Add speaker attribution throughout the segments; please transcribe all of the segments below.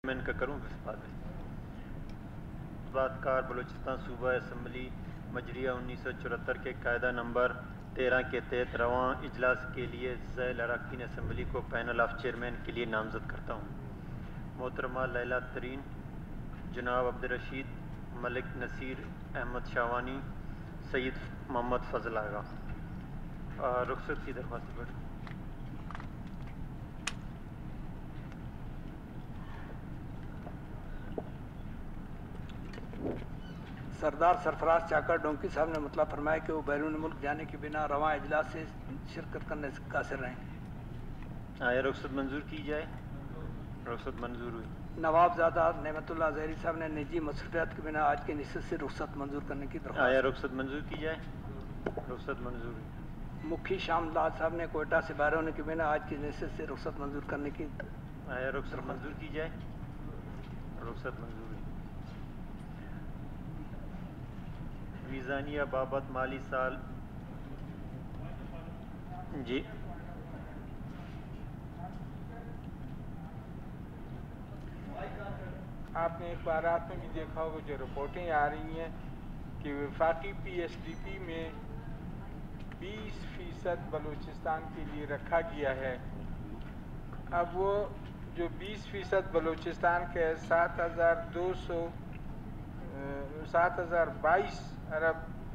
Speaker 1: میں ان کا کروں اس بعد میں بات کار بلوچستان صوبہ اسمبلی مجریہ 1974 کے قاعدہ نمبر 13 کے تحت رواں اجلاس کے لیے ذیل اراکین اسمبلی کو پینل آف چیئرمین کے لیے نامزد کرتا ہوں. محترمہ لیلہ ترین، جناب عبدالرشید، ملک نصیر احمد شاوانی، سید محمد فضل آغا. رخصت کی درخواست پر
Speaker 2: سردار سرفراز چاکر ڈونکی صاحب نے مطلع فرمایا کہ وہ بیرون ملک جانے کی بنا رواں اجلاس سے شرکت کرنے سے قاصر رہیں.
Speaker 1: آیا رخصت منظور کی جائے؟ رخصت منظور ہوئی.
Speaker 2: نواب زادہ نعمت اللہ زہری صاحب نے نجی مصروفیات کی بنا آج کی نشست سے رخصت منظور کرنے کی درخواست.
Speaker 1: آیا رخصت منظور کی جائے؟ رخصت منظور ہوئی.
Speaker 2: مکھی شام لال صاحب نے کوئٹہ سے باہر ہونے کی بنا آج کی نشست سے رخصت منظور کرنے کی.
Speaker 1: آیا رخصت منظور کی جائے؟ رخصت منظور ہوئی. میزانیہ بابت مالی سال جی
Speaker 3: آپ نے اخبارات میں بھی دیکھا ہوگا جو رپورٹیں آ رہی ہیں کہ وفاقی پی ایس ڈی پی میں 20% بلوچستان کے لیے رکھا گیا ہے. اب وہ جو 20% بلوچستان کے 7,022 ارب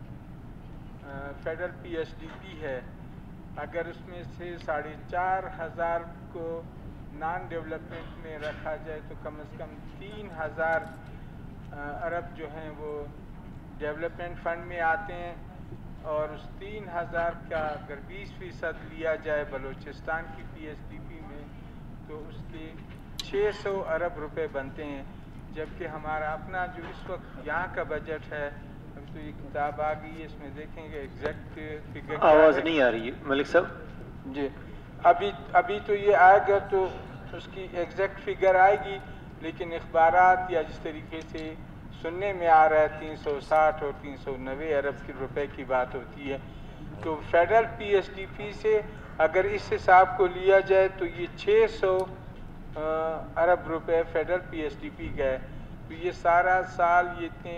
Speaker 3: federal P S D P ہے. اگر اس میں سے 4,500 کو نان ڈیولپمنٹ میں رکھا جائے تو کم از کم 3,000 ارب جو ہیں وہ ڈیولپمنٹ فنڈ میں آتے ہیں، اور اس 3,000 کا اگر 20% لیا جائے بلوچستان کی پی ایس ڈی پی میں تو اس کے 600 ارب روپے بنتے ہیں. جبکہ ہمارا اپنا جو اس وقت یہاں کا بجٹ ہے، اب تو یہ کتاب آ گئی ہے، اس میں دیکھیں گے ایگزیکٹ فگر.
Speaker 1: آواز نہیں آ رہی ہے ملک صاحب.
Speaker 3: جی ابھی تو یہ آئے گا تو اس کی ایگزیکٹ فگر آئے گی، لیکن اخبارات یا جس طریقے سے سننے میں آ رہا ہے 360 اور 390 ارب روپے کی بات ہوتی ہے. تو federal P S D P سے اگر اس حساب کو لیا جائے تو یہ 600 ارب روپے federal P S D P کا ہے. تو یہ سارا سال یہ اتنے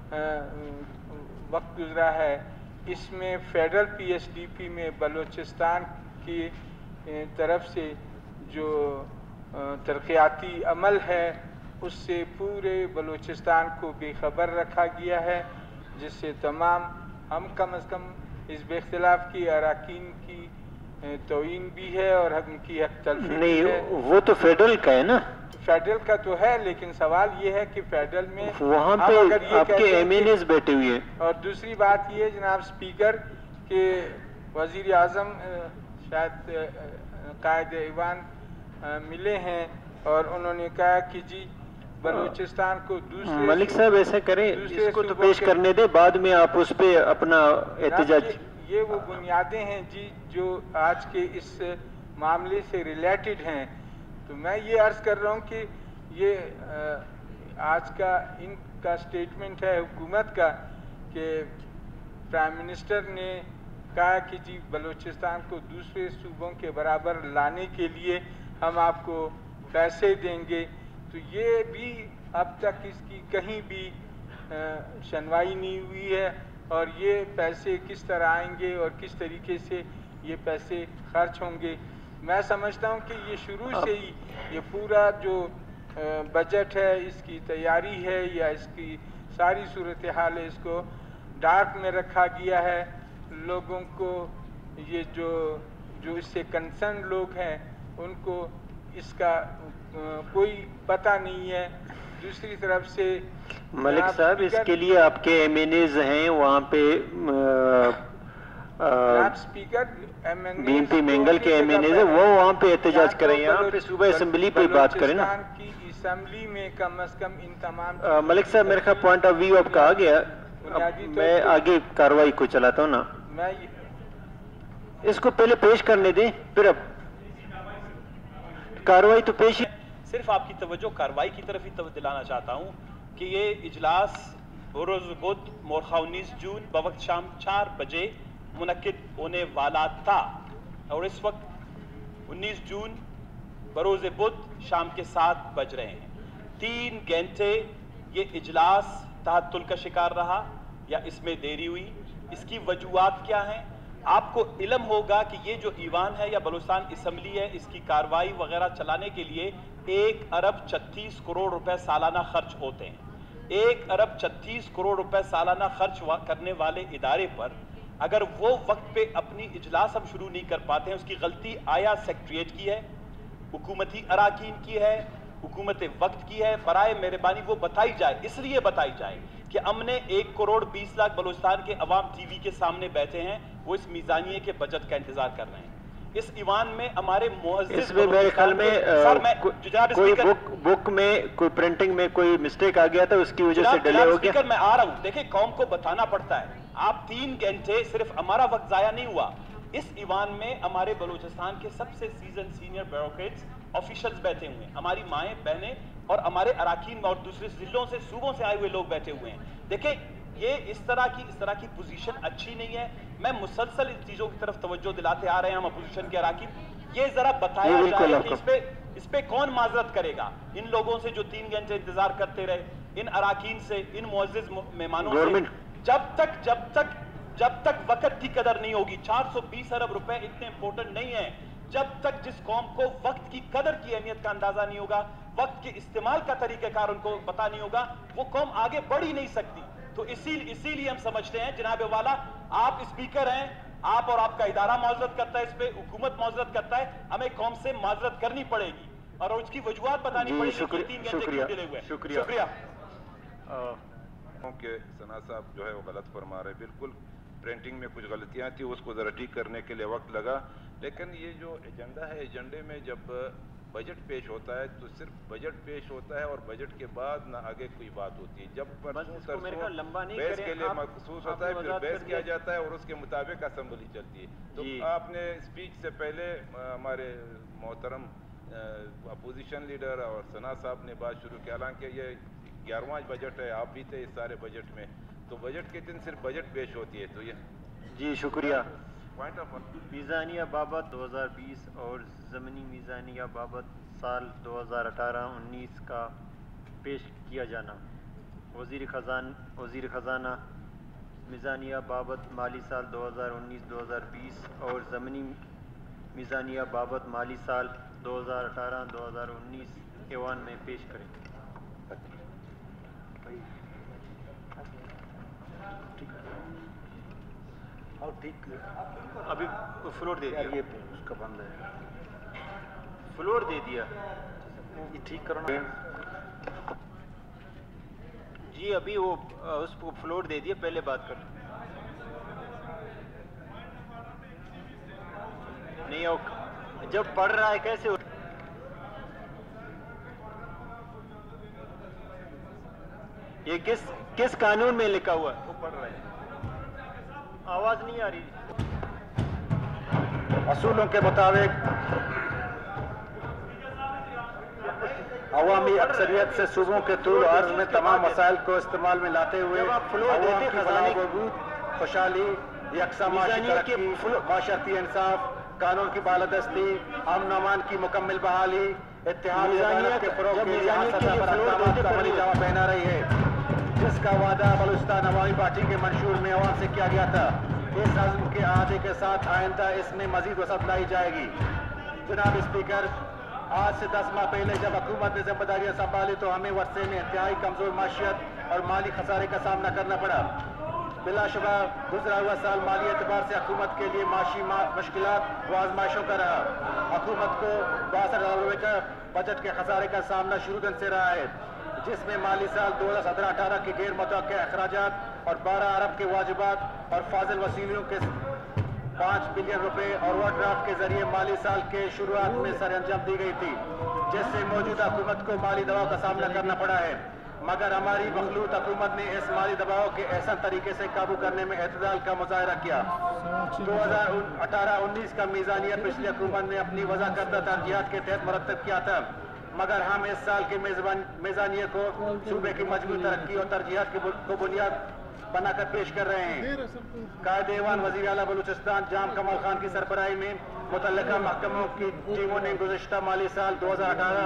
Speaker 3: وقت گزرا ہے، اس میں federal P S D P میں بلوچستان کی طرف سے جو ترقیاتی عمل ہے اس سے پورے بلوچستان کو بے خبر رکھا گیا ہے، جس سے تمام ہم کم از کم حزب اختلاف کی اراکین کی توہین بھی ہے اور ان کی حق تلفی بھی ہے.
Speaker 1: نہیں وہ تو فیڈرل کا ہے نا.
Speaker 3: فیڈرل کا تو ہے، لیکن سوال یہ ہے کہ فیڈرل میں
Speaker 1: وہاں پہ آپ کے ایم این ایز بیٹھے ہوئے ہیں.
Speaker 3: اور دوسری بات یہ ہے جناب اسپیکر کہ وزیر اعظم شاید قائد ایوان ملے ہیں اور انہوں نے کہا کہ جی بلوچستان کو دوسرے
Speaker 1: ملک صاحب ایسا کریں اس کو تو پیش کرنے دے، بعد میں آپ اس پہ اپنا احتجاج.
Speaker 3: یہ وہ بنیادیں ہیں جی جو آج کے اس معاملے سے ریلیٹڈ ہیں. تو میں یہ عرض کر رہا ہوں کہ یہ آج کا ان کا سٹیٹمنٹ ہے حکومت کا کہ پرائم منسٹر نے کہا کہ جی بلوچستان کو دوسرے صوبوں کے برابر لانے کے لیے ہم آپ کو پیسے دیں گے. تو یہ بھی اب تک اس کی کہیں بھی سنوائی نہیں ہوئی ہے، اور یہ پیسے کس طرح آئیں گے اور کس طریقے سے یہ پیسے خرچ ہوں گے. میں سمجھتا ہوں کہ یہ شروع سے ہی یہ پورا جو بجٹ ہے اس کی تیاری ہے یا اس کی ساری صورتحال ہے، اس کو ڈارک میں رکھا گیا ہے. لوگوں کو یہ جو اس سے کنسرن لوگ ہیں ان کو اس کا کوئی پتہ نہیں ہے. دوسری طرف سے
Speaker 1: ملک صاحب اس کے لیے آپ کے ایم این ایز ہیں وہاں پہ بی ایم پی مینگل کے ایم این ایز ہیں، وہ وہاں پہ احتجاج کریں، یہاں پہ صوبہ اسمبلی پہ بات کریں نا.
Speaker 3: بلوچستان کی اسمبلی میں کم از کم ان تمام
Speaker 1: ملک صاحب میرے خیال پوائنٹ آف ویو آپ کا آ گیا. میں آگے کارروائی کو چلاتا ہوں نا.
Speaker 3: میں
Speaker 1: اس کو پہلے پیش کرنے دیں پھر اب کارروائی تو پیش.
Speaker 4: صرف آپ کی توجہ کارروائی کی طرف ہی دلانا چاہتا ہوں کہ یہ اجلاس بروز بدھ مورخہ 19 جون بوقت شام 4 بجے منعقد ہونے والا تھا، اور اس وقت 19 جون بروز بدھ شام کے 7 بج رہے ہیں. 3 घंटे ये इजलास तहत्तुल का शिकार रहा या इसमें देरी हुई, इसकी वजूहात क्या हैं? आपको इल्म होगा कि ये जो ईवान है या बलूचिस्तान असम्बली है, इसकी कार्रवाई वगैरह चलाने के लिए 1 अरब 36 करोड़ रुपए सालाना खर्च होते हैं। 1 अरब 36 करोड़ रुपए सालाना खर्च करने वाले इदारे पर अगर वो वक्त पे अपनी इजलास हम शुरू नहीं कर पाते हैं, उसकी गलती आया सेक्रेटरीट की है, हुकूमती अराकीन की है, हुकूमत वक्त की है? बराए मेहरबानी वो बताई जाए, इसलिए बताई जाए कि हमने 1 करोड़ 20 लाख बलूचिस्तान के अवाम टीवी के सामने बैठे हैं, वो इस मीजानिये के बजट का इंतजार कर रहे हैं। इस ईवान में हमारे मुअज़्ज़िज़
Speaker 1: इसमें मेरे ख्याल में कोई बुक में कोई प्रिंटिंग में कोई मिस्टेक आ गया था, उसकी वजह से डिले हो गया।
Speaker 4: स्पीकर मैं आ रहा हूं, देखिए कौम को बताना पड़ता है। आप 3 घंटे, सिर्फ हमारा वक्त जाया नहीं हुआ, इस ईवान में हमारे बलूचिस्तान के सबसे सीजन सीनियर ब्यूरोक्रेट्स ऑफिशियल्स बैठे हुए हैं, हमारी माएँ बहनें और हमारे अराकीन और दूसरे जिलों से सूबों से आए हुए लोग बैठे हुए हैं। देखिए ये इस तरह की पोजीशन अच्छी नहीं है। मैं मुसलसल इन चीजों की तरफ तवज्जो दिलाते आ रहे हैं हम अपोजिशन के अराकीन, ये जरा बताया जाए कि इस पे कौन माजरत करेगा इन लोगों से जो 3 घंटे इंतजार करते रहे, इन अराकीन से, इन मुअज़्ज़िज़ मेहमानों से। जब तक वक्त की कदर नहीं होगी, 420 अरब रुपए इतने इंपॉर्टेंट नहीं है, जब तक जिस कौम को वक्त की कदर की अहमियत का अंदाजा नहीं होगा, वक्त के इस्तेमाल का तरीकाकार उनको पता नहीं होगा, वो कौम आगे बढ़ ही नहीं सकती। तो इसीलिए हम समझते हैं जनाब वाला, आप स्पीकर हैं, आप और आपका इदारा माजरत करता है, इस पे हुकूमत माजरत करता है, हमें कौम से माजरत करनी पड़ेगी और उसकी वजूहात बतानी पड़ेगी। 3 घंटे क्यों डिले हुए? शुक्रिया।
Speaker 5: सना साहब जो है वो गलत फरमा रहे, बिल्कुल प्रिंटिंग में कुछ गलतियां थी, उसको जरा ठीक करने के लिए वक्त लगा, लेकिन ये जो एजेंडा है, एजेंडे में जब बजट पेश होता है तो सिर्फ बजट पेश होता है और बजट के बाद ना आगे कोई बात होती है। जब बहस के लिए मखसूस होता है, फिर बहस किया जाता है और उसके मुताबिक असेंबली चलती है। तो आपने स्पीच से पहले हमारे मोहतरम अपोजिशन लीडर और सना साहब ने बात शुरू की, हालांकि ये 11वां बजट है, आप भी थे इस सारे बजट में, तो बजट के दिन सिर्फ बजट पेश होती है। तो ये
Speaker 1: जी शुक्रिया। मीज़ानिया बाबत 2020 और ज़मीनी मीज़ानिया बाबत साल 2018-19 का पेश किया जाना। वज़ीर ख़ज़ाना मीज़ानिया बाबत माली साल 2019-2020 और ज़मीनी मीज़ानिया बाबत माली साल 2018-2019 ऐवान में पेश करें।
Speaker 2: और ठीक
Speaker 1: अभी फ्लोर दे दिया,
Speaker 2: ये उसका बंद है,
Speaker 1: फ्लोर दे दिया
Speaker 2: ये ठीक करना
Speaker 1: जी। अभी वो उसको फ्लोर दे दिया, पहले बात कर नहीं हो, जब पढ़ रहा है कैसे ये किस कानून में लिखा हुआ है? वो पढ़ रहा है, आवाज नहीं आ रही।
Speaker 2: असूलों के मुताबिक अवामी अक्सरियत से सूबों के तूल अर्ज में तमाम वसाइल को इस्तेमाल में लाते हुए अवाम की फलाह बहबूद, खुशहाली, यकसा माशी तरक्की, माशरती इंसाफ, कानून की बालादस्ती, अमन अमान की मुकम्मल बहाली, इत्तेहाद के फरोग के लिए हर सतह पर अक़दामात का अमली जवाब पहना रही है, जिसका वादा बलूचिस्तान अवामी पार्टी के मंशूर में अवाम से किया गया था। इस अज़्म के अहाते के साथ आइंदा इसमें मजीद वसअत लाई जाएगी। जनाब स्पीकर, आज से 10 माह पहले जब हुकूमत ने जिम्मेदारियां संभाली तो हमें वर्षे में इंतहाई कमजोर माशियत और माली खसारे का सामना करना पड़ा। बिलाशुबा गुजरा हुआ साल माली एतबार से हुकूमत के लिए माशी मुश्किलात व आजमाइशों का रहा। हुकूमत को 62,000 रुपये का बजट के खसारे का सामना शुरू दिन से रहा है, जिसमें माली साल 2017-18 के गैर मुतवक्किआ अखराजात और 12 अरब के वाजिबात और फाजिल वसीलों के 5 बिलियन रुपए और ओवरड्राफ्ट के जरिए माली साल के शुरुआत में सरअंजाम दी गई थी, जिससे मौजूदा हुकूमत को माली दबाव का सामना करना पड़ा है। मगर हमारी मखलूत हुकूमत ने इस माली दबाव के एहसन तरीके से काबू करने में एतदाल का मुजाहरा किया। 2018-19 का मीज़ानिया पिछली हुकूमत ने अपनी वज़ा करदा तरजीहात के तहत मुरतब किया था, मगर हम इस साल के मीज़ानिया को सूबे की मजबूत तरक्की और तरजीहात को बुनियाद बनाकर पेश कर रहे हैं। कायदे ऐवान वज़ीर आला बलूचिस्तान जाम कमल खान की सरबराही में मुतल्लिका महकमों की टीमों ने गुज़िश्ता माली साल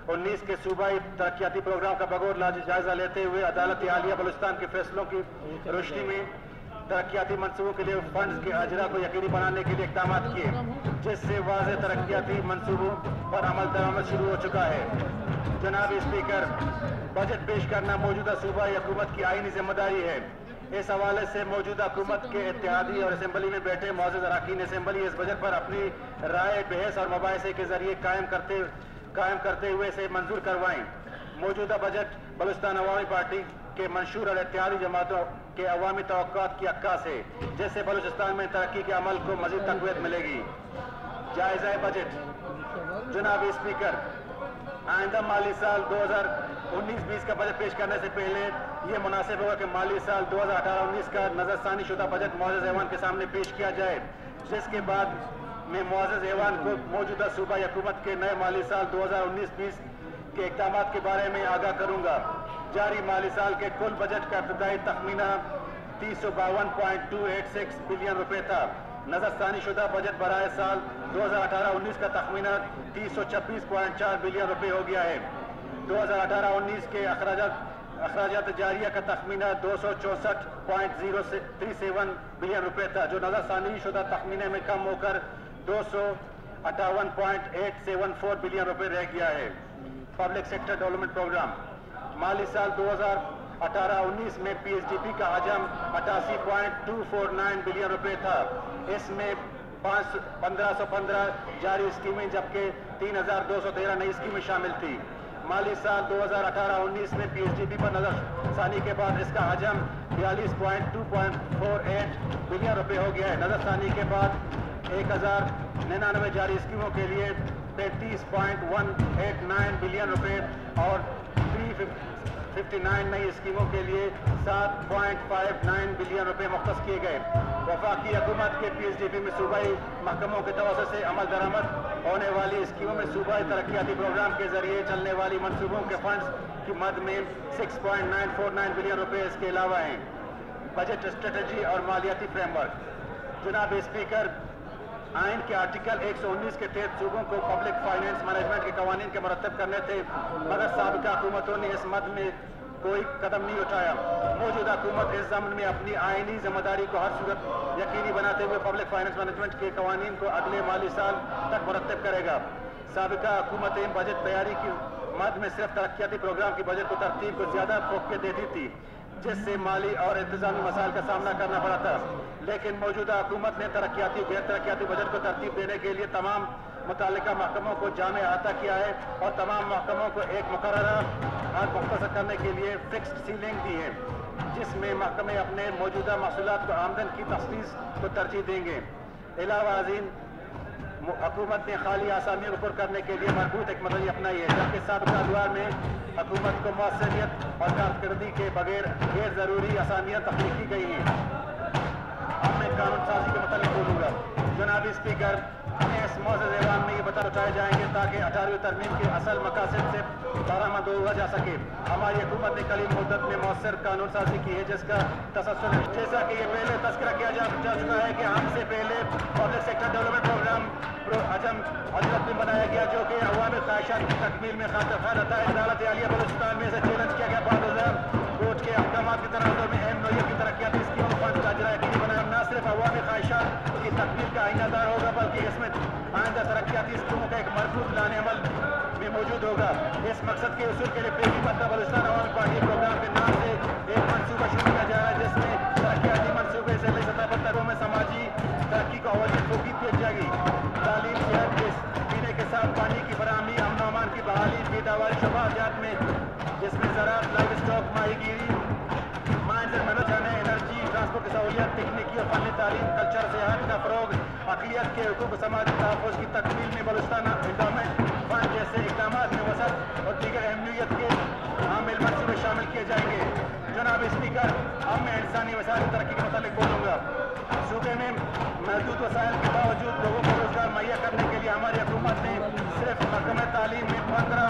Speaker 2: 19 के सूबाई तरक्याती प्रोग्राम का बगौर जायजा लेते हुए अदालत आलिया बलूचिस्तान के फैसलों की रोशनी में तरक्याती मंसूबों के लिए फंड्स के अजरा को यकीनी बनाने के लिए इक़दाम किए, जिससे वाज़ेह तरक्याती मंसूबों पर अमल दरामद शुरू हो चुका है। जनाब स्पीकर, बजट पेश करना मौजूदा सूबाई हुकूमत की आईनी जिम्मेदारी है। इस हवाले से मौजूदा हुकूमत के इत्तेहादी और असेंबली में बैठे मौजूद अरकान असेंबली इस बजट पर अपनी राय, बहस और मुबाहिसे के जरिए कायम करते हुए इसे मंजूर करवाएं। मौजूदा बजट बलूचिस्तान अवामी पार्टी के मंशूर और इत्तेहादी जमातों के अवामी तवक्कुआत की अक्कास है, जिससे बलूचिस्तान में तरक्की के अमल को मजीद तक़वीत मिलेगी। जायज़ा बजट। जनाब स्पीकर, आइंदा माली साल 2019-20 का बजट पेश करने से पहले ये मुनासिब होगा कि माली साल 2018-19 का नज़रसानी शुदा बजट मुअज़्ज़ज़ ऐवान के सामने पेश किया जाए, जिसके बाद मैं मुअज़्ज़ज़ ऐवान को मौजूदा सूबाई हुकूमत के नए माली साल 2019-20 के इक़दामात के बारे में आगाह करूँगा। जारी माली साल के कुल बजट का इब्तदाई तखमीना 352.286 बिलियन रुपये था। नज़रसानी शुदा बजट बराए साल 2018-19 का तखमीना 326.4 बिलियन रुपये हो गया है। 2018-19 के अखराजात जारिया का तखमीना 264.037 बिलियन रुपये था, जो नज़रसानी शुदा तखमीने में कम होकर 258.874 बिलियन रुपये रह गया है। Public sector development programme. माली साल 2018-19 में PSDP का हजम 88.249 बिलियन रुपये था। इसमें 1515 जारी स्कीमें जबकि 3213 नई स्कीमें शामिल थी। माली साल 2018-19 में PSDP पर नजरसानी के बाद इसका हजम 42.248 बिलियन रुपये हो गया है। नजरसानी के बाद 1099 जारी स्कीमों के लिए 33.189 बिलियन रुपये और 359 नई स्कीमों के लिए 7.59 बिलियन रुपये मुख्तस किए गए। वफाकी हुकूमत के PSDP में सूबाई महकमों के तवज्जो से अमल दरामद होने वाली स्कीमों में सूबाई तरक्याती प्रोग्राम के जरिए चलने वाली मंसूबों के फंड्स की मद में 6.949 बिलियन रुपये इसके अलावा हैं। बजट स्ट्रेटजी और मालियाती फ्रेमवर्क। जनाब स्पीकर, आइन के आर्टिकल 119 के तहत सूबों को पब्लिक फाइनेंस मैनेजमेंट के कवानीन के मुरतब करने थे, मगर साबिका हुकूमतों ने इस मद में कोई कदम नहीं उठाया। मौजूदा हुकूमत इस ज़मन में अपनी आइनी जिम्मेदारी को हर सूरत यकीनी बनाते हुए पब्लिक फाइनेंस मैनेजमेंट के कवानीन को अगले माली साल तक मुरतब करेगा। साबिका हुकूमतें बजट तैयारी की मद में सिर्फ तरक्याती प्रोग्राम की बजट को तरतीब को ज़्यादा फोकस देती थी, जिससे माली और इंतजामी मसाइल का सामना करना पड़ा था। लेकिन मौजूदा हुकूमत ने तरक्याती गैर तरक्याती बजट को तरतीब देने के लिए तमाम मुतालिका महकमों को जामे अहाता किया है और तमाम महकमों को एक मुकर्ररा हद मुख्तसर करने के लिए फिक्स्ड सीलिंग दी है, जिसमें महकमे अपने मौजूदा महसूलात को आमदन की तखसीस को तरजीह देंगे। अलावा अज़ीम, हुकूमत ने खाली आसामियों को पुर करने के लिए मजबूत एक मदद अपनाई है, जबकि साबिका अदवार में हुकूमत को मौसरियत और कारकर्दगी के बगैर गैर ज़रूरी आसामियाँ तख्लीक की गई हैं। अब मैं कानून साजी के मतलब बोलूँगा। जनाब स्पीकर, इस मुअज़्ज़ज़ ऐवान में ये बता उठाए जाएंगे ताकि 18वीं तरमीम के असल मकासद से बरामद हुआ जा सके। हमारी हुकूमत ने करीब मुद्दत में मौसर कानून साजी की है, जिसका तसल्सल जैसा कि ये पहले तस्करा किया जा चुका है कि हमसे पहले पब्लिक सेक्टर डेवलपमेंट प्रोग्राम हजरत में बनाया गया, जो कि अवामी ख्वाहिशात की तकमील में खातर खा रहता है। अदालत आलिया बलूचिस्तान में इसे चैलेंज किया गया। 2000 कोर्ट के अहकाम की तनाज़ुर में अहम नौयत की तरक्याती स्कीमों फंड का अजरा यकीनी बनाया न सिर्फ अवामी ख्वाहिशात की तकमील का आइनादार होगा, बल्कि इसमें आइंदा तरक्याती स्कीमों का एक मजबूत लाने अमल में मौजूद होगा। इस मकसद के उसूल के लिए पहली मरतबा बलूचिस्तान अवामी पार्टी प्रोग्राम के नाम से एक मनसूबा शुरू किया जा रहा है, जिसमें तरक्याती मनसूबे से सतह पर तरों में समाजी तरक्की को अवलियत फोकी दी जाएगी। तालीम, सेहत, पीने के साफ पानी की फराहमी, अमन व अमान की बहाली, बेदावारी शोबाजात में जिसमें ज़राअत, लाइव स्टॉक, माहीगीरी, mines and management, energy, transport की सहूलियत, तकनीकी और फनी तालीम, कल्चर, सेहत का फ़रोग़, अक़लियत के हुकूक़, समाजी तहफ़्फ़ुज़ की तकमील में बलूचिस्तान एंडोमेंट फंड जैसे इक़दामात में वसअत और दीगर अहमियत के आमिल मंसूबे शामिल किए जाएंगे। जनाब स्पीकर, अब मैं इंसानी वसाइल तरक्की के मतलब बोलूँगा। सूबे में महदूद वसाइल के बावजूद लोगों को रोजगार मुहैया करने के लिए हमारी हुकूमत ने सिर्फ महकमे तालीम में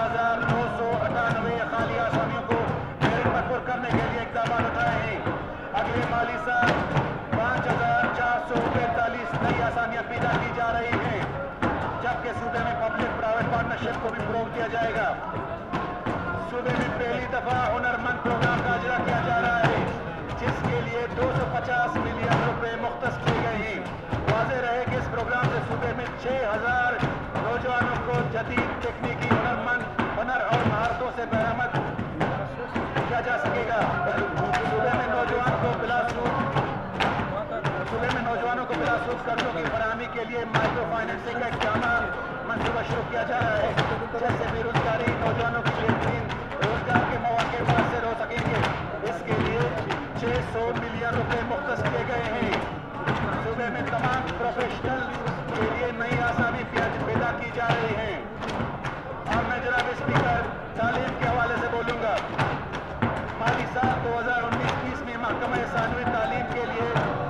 Speaker 2: 15,998 खाली आसामियों को मेरिट पर पुर करने के लिए इक़दाम उठाए हैं। अगले माली साल 5,445 नई आसामियाँ पैदा की जा रही हैं, जबकि सूबे में पब्लिक प्राइवेट पार्टनरशिप को भी फ़रोग़ दिया जाएगा। सूबे में पहली दफा हुनरमंद प्रोग्राम का इजरा किया जा रहा है, जिसके लिए 250 मिलियन रुपए मुख्तस किए गए हैं। वाज़ेह रहे कि इस प्रोग्राम से सूबे में 6000 नौजवानों को जदीद तकनीकी हुनर और महारतों से बरामद किया जा सकेगा। सूबे में नौजवानों को बिलासूख कर्जों की फराहमी के लिए माइक्रो फाइनेंसिंग का इक़दाम मंसूबा शुरू किया जा रहा है, जैसे बेरोजगारी नौजवानों की बेहतरीन रोजगार के मौके मुयसर हो सकेंगे। इसके लिए 600 मिलियन रुपए मुख्तस किए गए हैं। सूबे में तमाम प्रोफेशनल के लिए नई आसामी पैदा की जा रही हैं। अब मैं जनाब स्पीकर तालीम के हवाले से बोलूँगा। माली साल 2019-20 में महकमा सानवी तालीम के लिए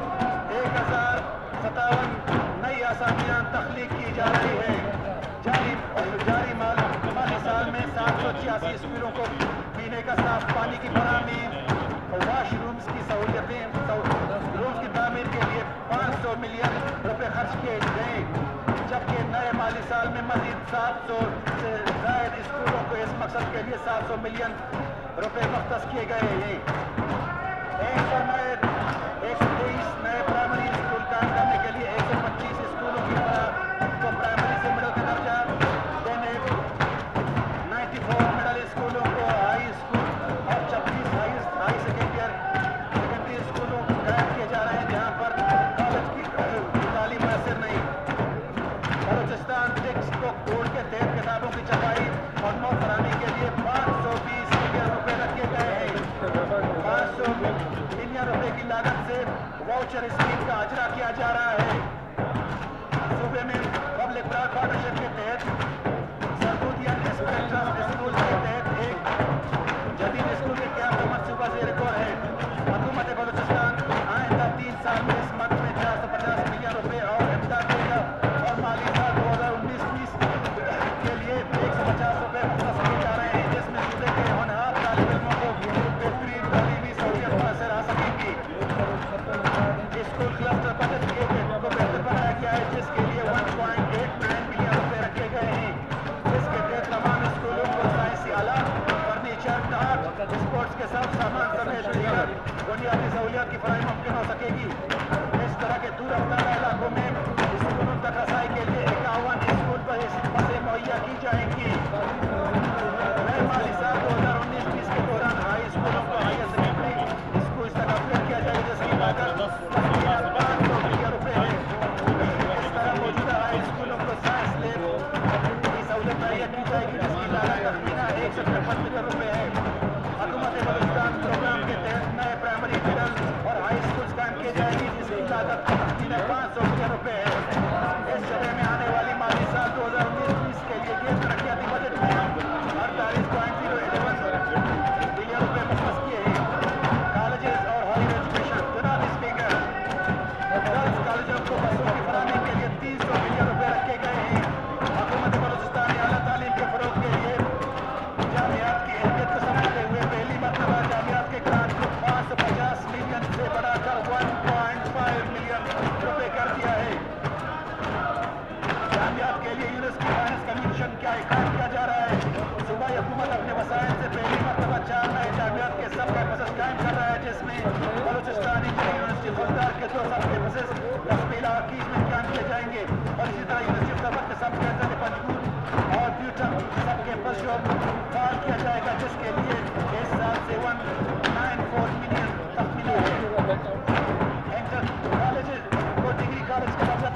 Speaker 2: 1057 नई आसामियाँ तख्लीक की जा रही है। जारी माली साल में 786 स्कूलों को पीने का साफ पानी की फराहमी, वाशरूम्स की सहूलियतें, रूम्स की तामीर के लिए 500 मिलियन रुपए खर्च किए गए, जबकि नए माली साल में मजीद 700 से ज़ायद स्कूलों को इस मकसद के लिए 700 मिलियन रुपए मुख्तस किए गए हैं। 123 नए प्राइमरी स्कूल कायम करने के लिए 125 स्कूलों की को प्राइमरी से मिडिल का दर्जा देने, 94 मिडिल स्कूलों को हाई स्कूल और 26 हाई सेकेंडरी स्कूलों कायम किए जा रहे हैं, जहाँ पर कॉलेज की तालीम मैसर नहीं। बलूचिस्तान टेक्स्ट बुक बोर्ड के तहत किताबों की छपाई और नौ फराहमी के लिए 520 मिलियन रुपए रखे गए हैं। 500 मिलियन रुपए की लागत से वाउचर स्कीम का इजरा किया जा रहा है। सूबे में पब्लिक पार्टनरशिप के तहत सरदूदिया स्पेक्ट्रम स्कूल के तहत एक जदीद स्कूल के क्या मंसूबा ज़ेर गौर है। हुकूमत बलूचिस्तान आइंदा 3 साल में इस मद में 450 मिलियन रुपए और इमदाद देगा और माली साल 2019-20 के लिए 150 रुपए मुख्तस किए जा रहे हैं, जिसमें सूबे के होनहार तालिब इल्मों को बेहतरीन तालीमी सहूलियत मुयसर आ सकेंगी। स्कूल क्लस्टर बजट को बेहतर बनाया गया है, जिसके लिए 1.89 मिलियन रुपए रखे गए हैं, जिसके तहत तमाम स्कूलों को साइंसी आलात, फर्नीचर, डाक, स्पोर्ट्स के साथ सामान समेत दीगर बुनियादी सहूलियत की फराहमी मुमकिन हो सकेगी। इस तरह के दूर अफदार इलाकों में स्कूलों तक रसाई के लिए 51 स्कूल बसें मुहैया की जाएंगी। नए माली साल 2019-20 के दौरान हाई स्कूलों को हायर सेकेंडरी स्कूल तक अपग्रेड किया जाएगा, जिसकी लागत 500 मिलियन रुपए है। इस तरह मौजूदा हाई स्कूलों को साइंस लैब की सहूलियत मुहैया की जाएगी, जिसकी लागत तखमीना 153 मिलियन रुपए है। हुकूमत बलूचिस्तान प्रोग्राम के तहत नए प्राइमरी, मिडल और हाई स्कूल कायम किए जाएंगी, जिसकी लागत तखमीना 500 मिलियन रुपए है। इस शबे में आने वाली माली साल 2019-20 के लिए ये तरक्याती बजट में 48.011 बिलियन रुपए मुख्तस किए हैं। कॉलेजेस और हायर एजुकेशन, जनाब स्पीकर, गर्ल्स कॉलेजों को बसों की फराहमी के लिए 300 मिलियन रुपए रखे गए हैं। हुकूमत बलूचिस्तान आला तालीम के फरोग के लिए जामियात की अहमियत को समझते हुए पहली मरतबा जामियात के ग्रांट को 550 मिलियन से बढ़ाकर 1.5 मिलियन रुपए कर दिया है। जामियात के लिए यूनिवर्सिटी फाइनेंस कमीशन क्या कायम किया जा रहा है। सूबाई हुकूमत अपने वसाइल से पहली मरतबा 4 नए जामियात के सब कैंपसेस कायम कर रहा है, जिसमें बलूचिस्तान इंजीनियरिंग यूनिवर्सिटी खुलदार के 2 सब कैंपसेस तस्मील और कीज में कायम किए जाएंगे, और इसी तरह यूनिवर्सिटी खबर के सब कैंपस पंजगुर और ब्यूटन सब कैंपस को फाल किया जाएगा, जिसके लिए इस साल से 194 मिलियन तखमीना है। इंटर कॉलेजेस को डिग्री कॉलेज का दर्जा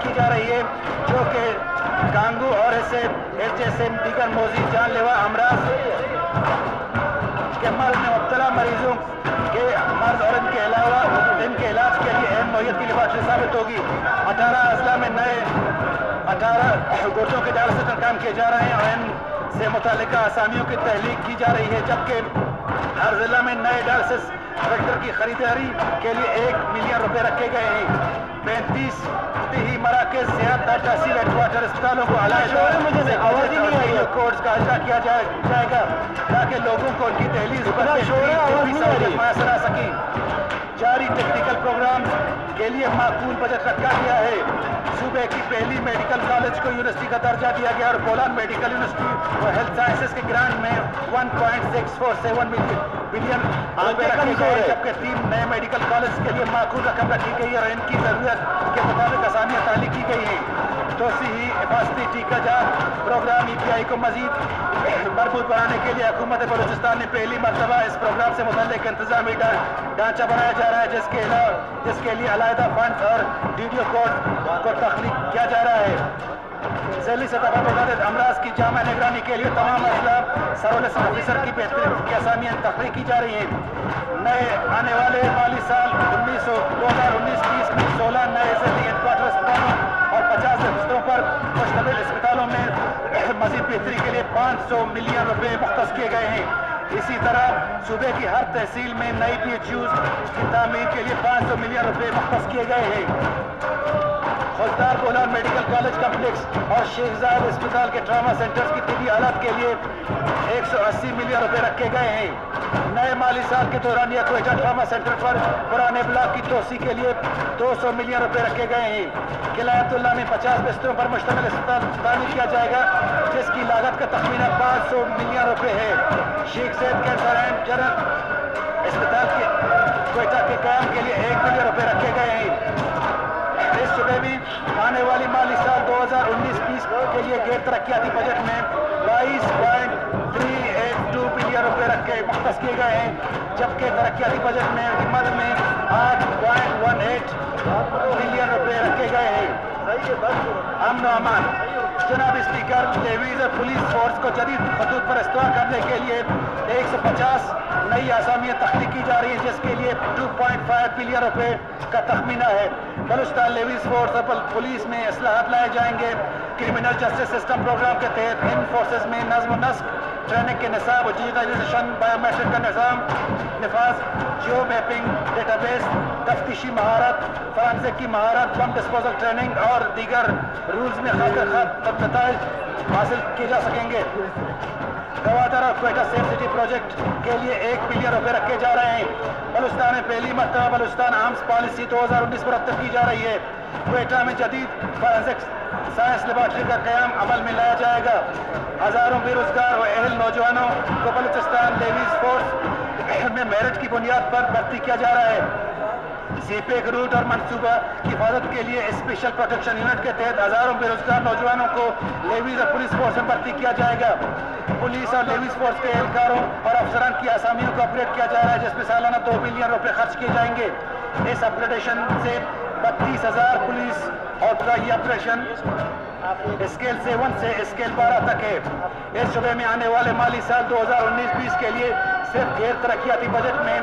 Speaker 2: की जा रही है, जो कि कांगू और ऐसे जैसे दीगर मोजी जानलेवा अमराज के मर्ज में मुब्तला मरीजों के मर्ज और इनके अलावा इनके इलाज के लिए अहम नौयत की लेबॉर्ट्री साबित होगी। 18 अजला में नए 18 गुर्जों के डायलिसिस पर काम किए जा रहे हैं और इनसे मुतालिका असामियों की तहलीक की जा रही है, जबकि हर जिला में नए डायलिसिस ट्रैक्टर की खरीदारी के लिए 1 मिलियन रुपए रखे गए हैं। 35 ही मराकज सेहत तहसील हेडक्वार्टर अस्पतालों को कोर्स का अजरा किया जाएगा ताकि लोगों को उनकी दहलीज पर मैसर आ सके। जारी टेक्निकल प्रोग्राम के लिए माकूल बजट रखा गया है। सूबे की पहली मेडिकल कॉलेज को यूनिवर्सिटी का दर्जा दिया गया और बोलान मेडिकल यूनिवर्सिटी और हेल्थ साइंसेज के ग्रांट में 1.647 बिलियन रुपए रखे गए, जबकि 3 नए मेडिकल कॉलेज के लिए माकूल रकम रखी गई है और इनकी जरूरत के मुताबिक असामियाँ ताली की गई है। तोसी हिफाजती टीका जात प्रोग्राम EPI को मजीद मजबूत बनाने के लिए हुकूमत बलूचिस्तान ने पहली मरतबा इस प्रोग्राम से मुतल्लिक इंतजामी ढांचा बनाया जा रहा है, जिसके लिए अलहदा फंड और DDO कोड को तख्लीक किया जा रहा है। ज़ैली सतह पर मुतअद्दिद अमराज की जामा निगरानी के लिए तमाम अजला सरोलेसन ऑफिसर की बेहतरीन की असामियाँ तख्लीक की जा रही हैं। नए आने वाले माली साल 2019-20 में 16 नए ज़ैली हेडक्वार्टर अस्पतालों और 50 बिस्तरों पर मुश्तमिल अस्पतालों में मज़ीद बेहतरी के लिए 500 मिलियन रुपए मुख्तस किए गए हैं। इसी तरह सूबे की हर तहसील में नई PHUs की तामीर के लिए 500 मिलियन रुपए मुख्तस किए गए हैं। खुलदार बोलान मेडिकल कॉलेज कम्प्लेक्स और शेखजाद अस्पताल के ट्रामा सेंटर्स की तिबी हालत के लिए 180 मिलियन रुपए रखे गए हैं। नए माली साल के दौरान क्वेटा ट्रामा सेंटर पर पुराने ब्लॉक की तोसी के लिए 200 मिलियन रुपए रखे गए हैं। किलायतुल्लाह में 50 बिस्तरों पर मुश्तमिल अस्पताल तामीर किया जाएगा, जिसकी लागत का तखमीना 500 मिलियन रुपए है। Sheikh Zayed cancer and general अस्पताल के क्वेटा के कायम के लिए 1 मिलियन रुपए रखे गए हैं। इस सूबे में आने वाली माली साल 2019-20 के लिए गैर तरक्याती बजट में 22.382 बिलियन रुपए रखे मुख्तस किए गए हैं, जबकि तरक्याती बजट में मद में 8.18 बिलियन रुपए रखे गए हैं। अमन व अमान जनाब स्पीकर, लेवीज और पुलिस फोर्स को जदीद खतूत पर इस्तेमाल करने के लिए 150 नई आसामियाँ तख्लीक की जा रही हैं, जिसके लिए 2.5 बिलियन रुपए का तखमीना है। बलूचिस्तान लेवीज फोर्स और पुलिस में इस्लाहात लाए जाएंगे। क्रिमिनल जस्टिस सिस्टम प्रोग्राम के तहत इन फोर्सेज में नज़्म व नस्क ट्रेनिंग के निसाब और डिजिटाइजेशन, बायोमेट्रिक का निज़ाम नफाज, जियो मैपिंग, डेटाबेस, तफ्तीशी महारत, फॉरेंसिक की महारत, बम डिस्पोजल ट्रेनिंग और दीगर रूल्स में नताइज हासिल किए जा सकेंगे। गवादर और क्वेटा सेफ सिटी प्रोजेक्ट के लिए 1 बिलियन रुपए रखे जा रहे हैं। बलूचिस्तान में पहली मरतबा बलूचिस्तान आर्म्स पॉलिसी 2019 मुरतब की जा रही है। क्वेटा में जदीद फॉरेंसिक साइंस लेबॉर्ट्री का क़याम अमल में लाया जाएगा। हज़ारों बेरोजगार व अहल नौजवानों को बलूचिस्तान लेवीज फोर्स में मेरिट की बुनियाद पर भर्ती किया जा रहा है। सीपेक रूट और मनसूबा की हिफाजत के लिए स्पेशल प्रोटेक्शन यूनिट के तहत हज़ारों बेरोजगार नौजवानों को लेवीज और पुलिस फोर्स में भर्ती किया जाएगा। पुलिस और लेवीज फोर्स के एहलकारों और अफसरान की आसामियों को अपग्रेड किया जा रहा है, जिसमें सालाना 2 बिलियन रुपए खर्च किए जाएंगे। इस अपग्रेडेशन से 32,000 पुलिस और ये ऑपरेशन स्केल 7 से स्केल 12 तक है। इस शोबे में आने वाले माली साल 2019-20 के लिए सिर्फ गैर तरक्याती बजट में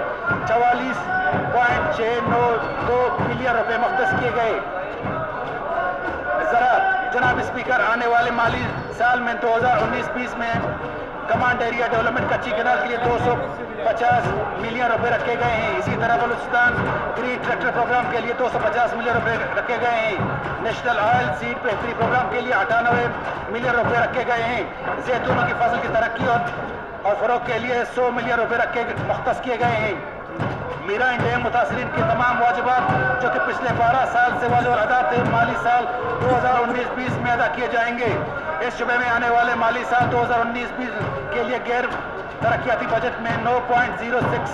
Speaker 2: 44.692 बिलियन रुपए मुख्तस किए गए। जनाब स्पीकर, आने वाले माली साल में 2019-20 में command area development Kachhi canal के लिए 250 मिलियन रुपए रखे गए हैं। इसी तरह बलूचिस्तान ग्रीन ट्रैक्टर प्रोग्राम के लिए 250 मिलियन रुपए रखे गए हैं। नेशनल ऑयल सीड बेहतरी प्रोग्राम के लिए 98 मिलियन रुपए रखे गए हैं। जैतूनों की फसल की तरक्की और फरोग के लिए 100 मिलियन रुपए मुख्तस किए गए हैं। मीरा डैम मुतासरीन के तमाम वाजिबात जो कि पिछले 12 साल से वाजिब अदा थे, माली साल 2019-20 में अदा किए जाएंगे। इस शोबे में आने वाले माली साल 2019-20 के लिए गैर तरक्याती बजट में 2.60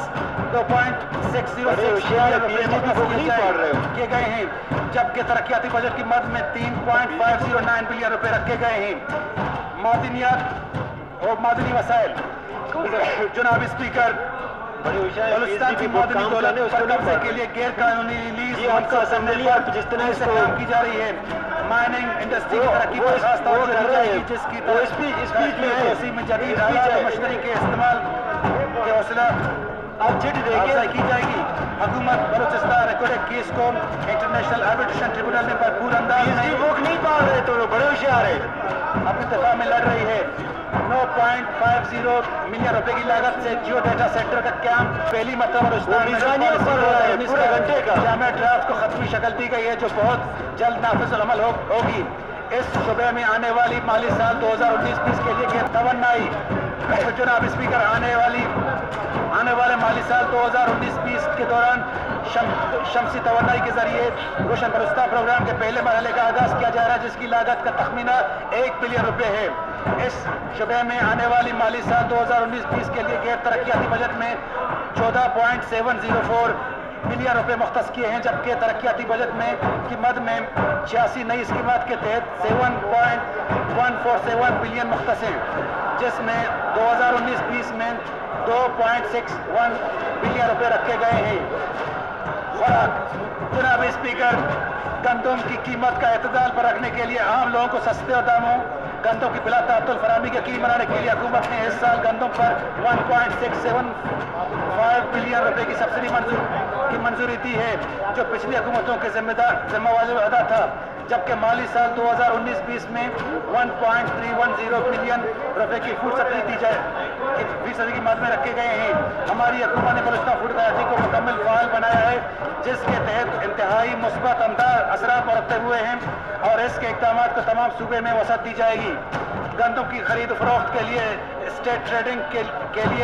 Speaker 2: किए गए हैं, जबकि तरक्याती बजट की मद में 3.509 बिलियन रुपए रखे गए हैं। मादनियात और मादनी वसाइल, जनाब स्पीकर, बलूचिस्तान की मादनी दौलत पर कब्जे के लिए गैर कानूनी लीज जिस तरह से काम की जा रही है, माइनिंग इंडस्ट्री की तरक्की पर खास तवज्जो दी जाएगी, जिसकी स्पीच में जदीद आलात मशीनरी के इस्तेमाल के हौसला अफजाई की जाएगी। हुकूमत बलूचिस्तान रिकॉर्डेड केस को इंटरनेशनल आर्बिट्रेशन ट्रिब्यूनल में भरपूर अंदाज में भूख नहीं पाल रहे, तो बड़े होशियार है, अपनी दफा में लड़ रही है। 9.50 मिलियन रुपए की लागत से जियो डेटा सेंटर का कैंप पहली मरतबा पूरे घंटे का जामिया ड्राफ्ट को खत्मी शक्ल दी गई है, जो बहुत जल्द नाफिज अमल होगी। इस शुबे में आने वाली माली साल 2019-20 के लिए तवन्नाई जनाब स्पीकर आने वाले माली साल 2019-20 के दौरान शमसी तवन्नाई के जरिए रोशन बलूचिस्तान प्रोग्राम के पहले मरहले का आगाज किया जा रहा है, जिसकी लागत का तखमीना 1 बिलियन रुपए है। इस शुबे में आने वाली माली साल 2019-20 के लिए गैर तरक्याती बजट में 14.704 बिलियन रुपए मुख्तस किए हैं, जबकि तरक्याती बजट में की मद में 86 नई स्कीमात के तहत 7.147 बिलियन मुख्तस हैं, जिसमें 2019-20 में 2.61 बिलियन रुपए रखे गए हैं। खुराक जनाब स्पीकर, गंदम की कीमत का एतदाल पर रखने के लिए आम लोगों को सस्ते दामों गंदम की बिला तातुल फराहमी की यकीनी बनाने के लिए हुकूमत ने इस साल गंदम पर 1.675 बिलियन रुपए की सब्सिडी मंजूरी दी है, जो पिछली हुकूमतों के जिम्मेवारी अदा था, जबकि माली साल 2019-20 में 1.310 बिलियन रुपए की फूड सब्सिडी दी जाए फीसदी की मद में रखे गए हैं। हमारी हुकूमत ने बलूचिस्तान फूड क्राइसिस को मुकम्मल फाल बनाया है, जिसके तहत इंतहाई मुस्बत असरात बरतते हुए हैं, और इसके इक़दाम को तमाम सूबे में वसअत दी जाएगी। गंदम की खरीद फरोख्त के लिए स्टेट ट्रेडिंग के लिए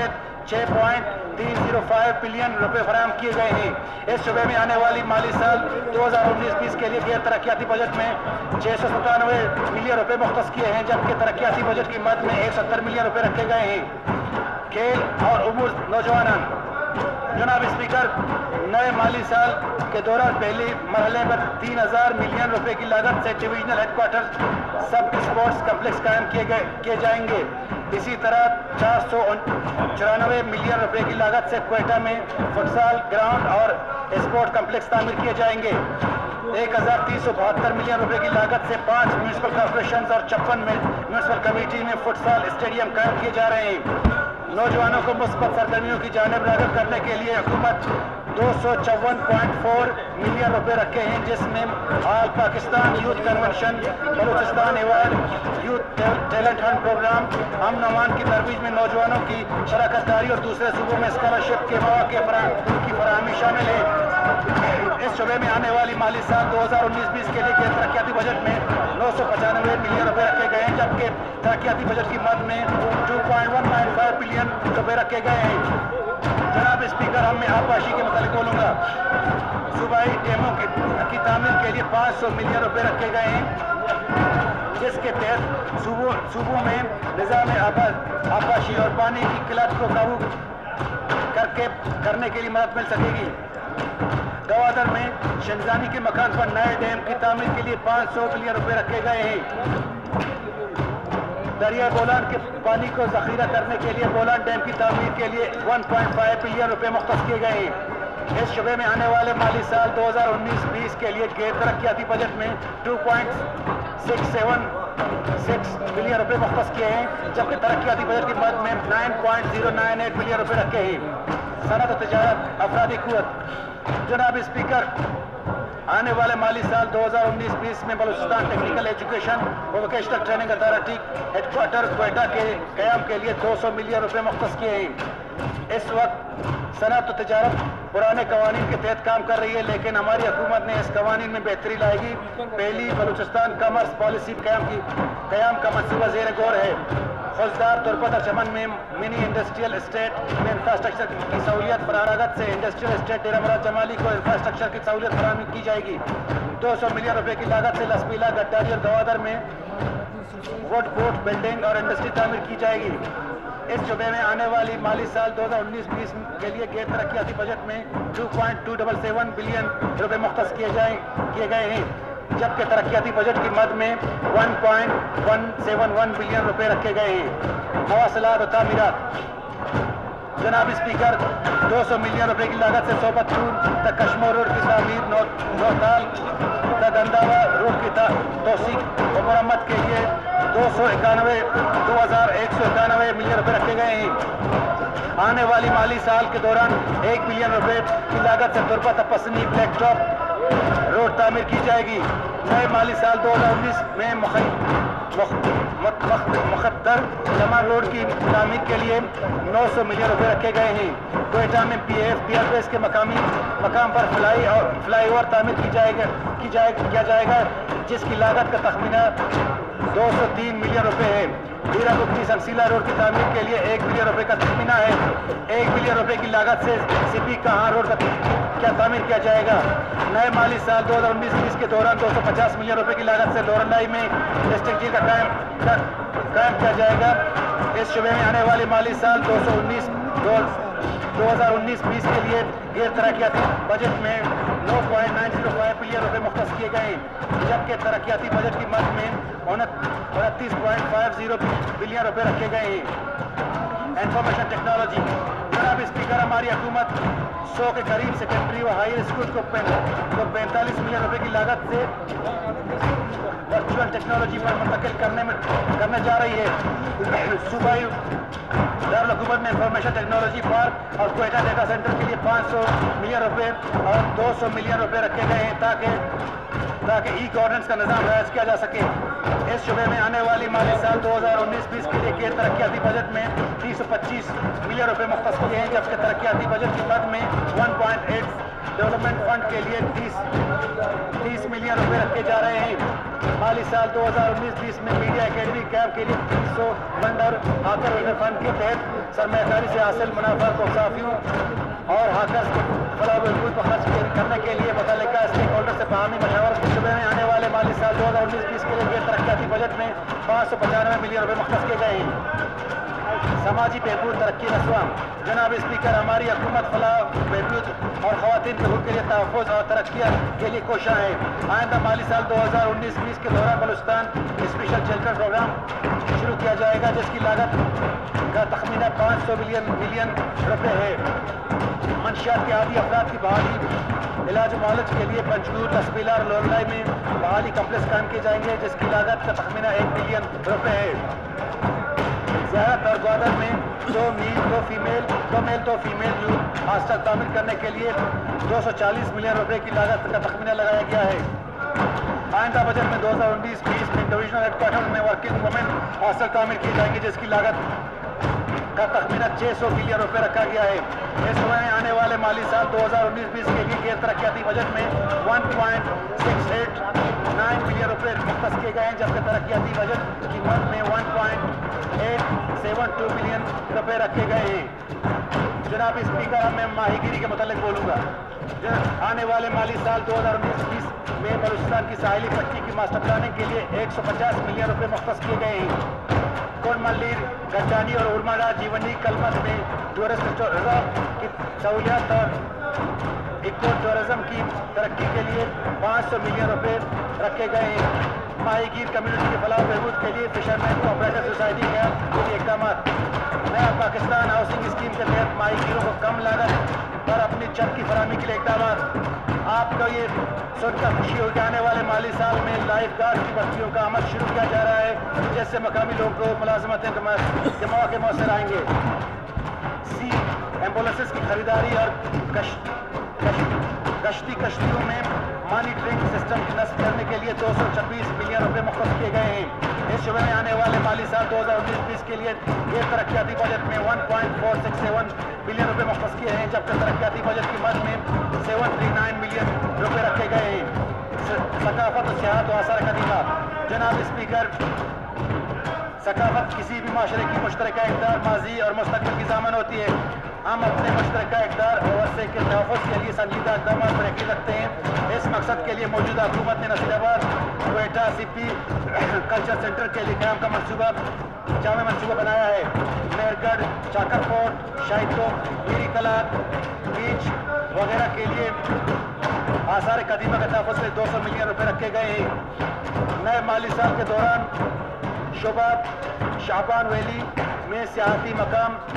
Speaker 2: 6.305 बिलियन रुपए फराहम किए गए हैं। इस शुबे में आने वाली माली साल 2019-20 के लिए गैर तरक्याती बजट में 697 मिलियन रुपए मुख्तस किए हैं, जबकि तरक्याती बजट की मद में 170 मिलियन रुपए रखे गए हैं। खेल और उमूर नौजवान जनाब स्पीकर, नए माली साल के दौरान पहले मरहले में 3000 मिलियन रुपए की लागत से डिविजनल हेडक्वार्टर सब स्पोर्ट्स कम्प्लेक्स कायम किए जाएंगे। इसी तरह 494 मिलियन रुपए की लागत से क्वेटा में फुटसाल ग्राउंड और स्पोर्ट कम्प्लेक्स तामीर किए जाएंगे। 1372 मिलियन रुपए की लागत से 5 म्यूनिसिपल कॉर्पोरेशन और 56 म्यूनिसिपल कमेटी में फुटसाल स्टेडियम कायम किए जा रहे हैं। नौजवानों को मुस्बत सरगर्मियों की जानिब राग़िब करने के लिए हुकूमत 254.4 मिलियन रुपए रखे हैं, जिसमें all Pakistan youth convention, Balochistan award, youth talent hunt programme, अमन अमान की तरवीज में नौजवानों की शराकतदारी और दूसरे सूबों में स्कॉलरशिप के मौके की फराहमी शामिल है। इस शुबे में आने वाली माली साल 2019-20 के लिए गैर तरक्याती बजट में 995 मिलियन रुपए रखे गए हैं, जबकि तरक्याती बजट की मद में 2.195 बिलियन रुपए रखे गए हैं। जनाब स्पीकर, अब मैं आबपाशी के मतलब बोलूँगा। सूबाई डैमों की तामीर के लिए 500 मिलियन रुपए रखे गए हैं, जिसके तहत सूबों में निज़ाम आबपाशी और पानी की किल्लत को काबू करने के लिए मदद मिल सकेगी। गवादर में शंजानी के मकान पर नए डैम की तामीर के लिए 500 मिलियन रुपए रखे गए हैं। दरिया बोलान के पानी को जखीरा करने के लिए बोलान डैम की तामीर के लिए 1.5 बिलियन रुपए मुख्तस किए गए हैं। इस शुबे में आने वाले माली साल 2019-20 के लिए गैर तरक्याती बजट में 2.676 बिलियन रुपए मुख्तस किए हैं, जबकि तरक्याती बजट की मद में 9.098 बिलियन रुपए रखे हैं। सनत और तजारत, अफरादी कुव्वत जनाब स्पीकर, आने वाले माली साल 2019-20 में बलूचिस्तान टेक्निकल एजुकेशन और vocational training authority headquarter Quetta के क़याम के लिए 200 मिलियन रुपए मुख्तस किए हैं। इस वक्त सनत और तजारत पुराने कवानीन के तहत काम कर रही है, लेकिन हमारी हुकूमत ने इस कवानीन में बेहतरी लाएगी। पहली बलूचिस्तान कमर्स पॉलिसी क़याम का मंसूबा ज़ेर गौर है। फौजदार तुरपतर चमन में मिनी इंडस्ट्रियल एस्टेट में इंफ्रास्ट्रक्चर की सहूलियत फरागत से इंडस्ट्रियल एस्टेट डेरा मुराद जमाली को इंफ्रास्ट्रक्चर की सहूलियत फराहमी की जाएगी। 200 मिलियन रुपए की लागत से लसपीला, गद्दारी और गवादर में वुड कोर्ट बिल्डिंग और इंडस्ट्री तामीर की जाएगी। इस शुबे में आने वाली माली साल 2019-20 के लिए गैर तरक्याती बजट में 2.277 बिलियन रुपए मुख्तस किए गए हैं, जबकि तरक्याती बजट की मद में 1.171 बिलियन रुपए रखे गए हैं। मवासलात और तामीरात जनाब स्पीकर 200 मिलियन रुपए की लागत से सोबतून तक कश्मीर रोड की तामीर, नौताल तक गंदावा रोड की तोसीक और मरम्मत के लिए 2,191 मिलियन रुपए रखे गए हैं। आने वाली माली साल के दौरान 1 बिलियन रुपए की लागत से तुर्बा तपसनी ब्लैक टॉप रोड तामीर की जाएगी। नए माली साल 2019 में मुख्तर जमा रोड की तामीर के लिए 900 मिलियन रुपए रखे गए हैं। कोयटा में PFBS के मकाम पर फ्लाईओवर तामीर किया जाएगा जिसकी लागत का तखमीना 203 मिलियन रुपए है। हीरा गुप्ती संसीला रोड की तामीर के लिए 1 बिलियन रुपए का तखमीना है। 1 बिलियन रुपए की लागत से सीपी कहां रोड का क्या तामीर किया जाएगा। नए माली साल 2019-20 के दौरान 250 मिलियन रुपए की लागत से लोरंडाई में डिस्ट्रिक्ट जेल का कायम किया जाएगा। इस शुबे में आने वाले माली साल 2019-20 के लिए गैर तरक्याती बजट में 9.905 बिलियन रुपए मुख्तस किए गए, जबकि तरक्याती बजट की मद में 29.50 बिलियन रुपए रखे गए हैं। इंफॉर्मेशन टेक्नोलॉजी, जनाब स्पीकर, हमारी हुकूमत 100 के करीब सेकेंडरी व हायर स्कूल को 45 मिलियन रुपए की लागत से वर्चुअल टेक्नोलॉजी पर मुंतकिल करने जा रही है। सूबाई दारुल हुकूमत में इंफॉर्मेशन टेक्नोलॉजी पार्क और कोयटा डेटा सेंटर के लिए 500 मिलियन रुपए और 200 मिलियन रुपए रखे गए हैं ताकि ई-गवर्नेंस का निज़ाम राइज किया जा सके। इस शुबे में आने वाली माली साल 2019-20 के लिए गैर तरक्याती बजट में 325 मिलियन रुपए मुख्तस किए हैं, जबकि तरक्याती बजट की मद में 1.8 डेवलपमेंट फंड के लिए 30 मिलियन रुपए रखे जा रहे हैं। माली साल 2019-20 में मीडिया एकेडमी कैंप के लिए 300 फंड और हाकर वेलफेयर फंड के तहत सरमायाकारी से हासिल मुनाफा को साफियों और हाकर्स के फलाह बहबूद पर खर्च करने के लिए मुतल्लिका स्टेक होल्डर से बाहमी मशावरत के शुबे में आने वाले माली साल 2019-20 के लिए तरक्याती बजट में 595 मिलियन रुपए मुख्तस किए गए हैं। समाजी बहबूद तरक्की नस्वाम, जनाब स्पीकर, हमारी हुकूमत फलाह बहबूद और ख़वातीन के हुकूक़ के लिए तहफ़्फ़ुज़ और तरक्की के लिए कोशिश है। आइंदा माली साल 2019-20 के दौरान बलूचिस्तान स्पेशल शेल्टर प्रोग्राम शुरू किया जाएगा जिसकी लागत का तखमीना 500 मिलियन रुपए है। मंशियात के आदि अफराद की बहाली, इलाज मुआलज के लिए पंचकूल, तस्बीला और लोरलाई में बहाली कम्प्लेक्स कायम किए जाएंगे जिसकी लागत का तखमीना 1 बिलियन रुपए है। ज़ियारत और ग्वादर में 2 मेल 2 फीमेल यूथ हॉस्टल तामीर करने के लिए 240 मिलियन रुपए की लागत का तखमीना लगाया गया है। आइंदा बजट में 2019-20 में डिविजनल हेडक्वार्टर में वर्किंग वुमेन हॉस्टल तामीर की जाएंगी जिसकी लागत का तखमीना 600 मिलियन रुपए रखा गया है। इस समय आने वाले माली साल 2019-20 के लिए गैर तरक्याती बजट में 1.689 मिलियन रुपए मुख्तस किए गए हैं, जबकि तरक्याती बजट की मद में 1.872 मिलियन रुपए रखे गए हैं। जनाब स्पीकर, अब मैं माहीगीरी के मुतालिक बोलूँगा। आने वाले माली साल 2019-20 में बलूचिस्तान की साहिली पट्टी की मास्टर प्लानिंग के लिए 150 मिलियन रुपए मुख्तस किए गए हैं। कोटमल्लीर, गड्डानी और उर्माड़ा जीवनी कलमत में टूरिस्ट की सहूलियात और इको टूरिज्म की तरक्की के लिए 500 मिलियन रुपए रखे गए हैं। माहीगीर कम्युनिटी के फलाह बहबूद के लिए फिशरमैन कोऑपरेटिव सोसाइटी के लिए इकदाम। नया पाकिस्तान हाउसिंग स्कीम के तहत माहीगीरों को कम लागत पर अपनी छत की फराहमी के लिए इकदाम। आपको ये सुनकर खुशी होगी आने वाले माली साल में लाइफ गार्ड की भर्तियों का अमल शुरू किया जा रहा है जिससे मकामी लोगों को मुलाजमतें के मौके मौसर आएंगे। सी एम्बुलेंसेस की खरीदारी और गश्ती कश्तियों में मॉनिटरिंग सिस्टम की नस्ब करने के लिए 226 मिलियन रुपए मुख्तस किए गए हैं। इस शुबे में आने वाले माली साल 2019-20 के लिए गैर तरक्याती बजट में 1.467 बिलियन रुपए मुख्तस किए हैं, जबकि तरक्याती बजट की मद में 739 मिलियन रुपए रखे गए हैं। सकाफत, सियाहत और आसार कदीमा, जनाब स्पीकर, सकाफत किसी भी माशरे की मुश्तरका इक़दार, माजी और मुस्तक़बिल की ज़ामन होती है। हम अपने मुश्तरका इक़दार और वरसे के तहफ़्फ़ुज़ के लिए संजीदा इक़दाम पर यकीन रखते हैं। इस मकसद के लिए मौजूदा हुकूमत ने Nasirabad, Quetta CP culture centre के लिए काम का जामे मनसूबा बनाया है। मेरगढ़, चाकर फोर्ट, शाही तोप, मीरी कला, बीच वगैरह के लिए आसार कदीमा के तहफ़्फ़ुज़ में 200 मिलियन रुपए रखे गए हैं। नए माली साल के दौरान शोबा शाहबान वैली में सियाहती मकाम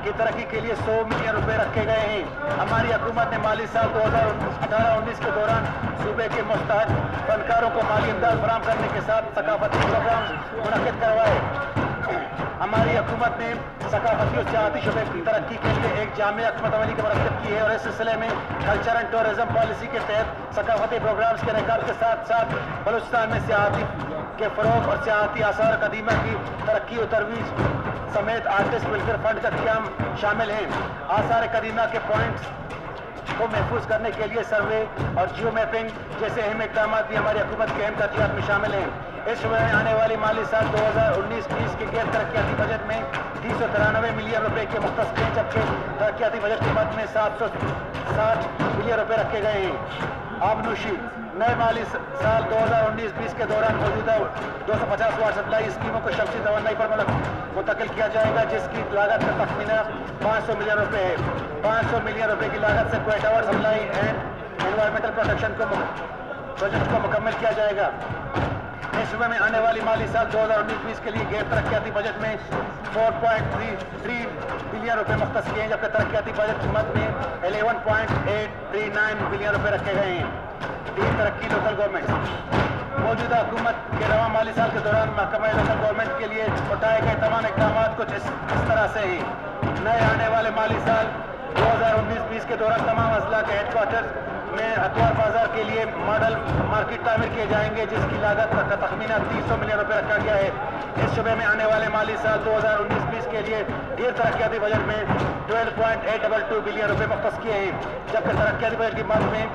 Speaker 2: की तरक्की के लिए 100 मिलियन रुपए रखे गए हैं। हमारी हुकूमत ने माली साल 2018-19 के दौरान सूबे के मुस्तहक फनकारों को माली इमदाद फराहम करने के साथ सकाफती प्रोग्राम मुनक्किद करवाए। हमारी हुकूमत ने सकाफती और सियाहती शुबे की तरक्की के लिए एक जामिया हिकमत अमली की मरतब की है और इस सिलसिले में कल्चर एंड टूरिज्म पॉलिसी के तहत सकाफती प्रोग्राम्स के इनेकाद के साथ साथ बलूचिस्तान में सियाहती के फरोग और सियाहती आसार कदीमा की तरक्की और तरवीज समेत आर्टिस्ट वेलफेयर फंड का क़याम शामिल है। आसार कदीमा के पॉइंट्स को महफूज करने के लिए सर्वे और जियो मैपिंग जैसे अहम इक़दाम भी हमारी हुकूमत के अहम तरजीहात में शामिल हैं। इस शुबे में आने वाली माली साल 2019-20 के गैर तरक्याती बजट में 393 मिलियन रुपए के मुख्तस हैं, जबकि तरक्याती बजट की मद में 760 मिलियन रुपए रखे गए हैं। आबनोशी नए माली साल 2019-20 के दौरान मौजूदा 250 वाट सप्लाई स्कीमों को शमसी तवन्नाई पर मुंतकिल किया जाएगा, जिसकी लागत का तखमीना 500 मिलियन रुपए है। 500 मिलियन रुपए की लागत से Quetta water supply and environmental protection को प्रोजेक्ट को मुकम्मल किया जाएगा। इस सूबे में आने वाली माली साल 2019-20 के लिए गैर तरक्याती बजट में 4.33 बिलियन रुपए मुख्तस किए हैं, जबकि तरक्याती बजट की मद में 11.839 बिलियन रुपए रखे गए हैं। तीन तरक्की लोकल गवर्नमेंट मौजूदा हुकूमत के रवा माली साल के दौरान महकमा लोकल गवर्नमेंट के लिए उठाए गए तमाम इक़दाम कुछ इस तरह से ही। नए आने वाले माली साल 2019-20 के दौरान तमाम अजला के हेडक्वार्टर में अतवार बाजार के लिए मॉडल मार्केट तामीर किए जाएंगे, जिसकी लागत का तखमीना 300 मिलियन रुपए रखा गया है। इस शुबे में आने वाले माली साल 2019-20 के लिए गैर तरक्याती बजट में 12.822 बिलियन रुपए मुख्तस किए हैं, जबकि तरक्याती बजट की मद में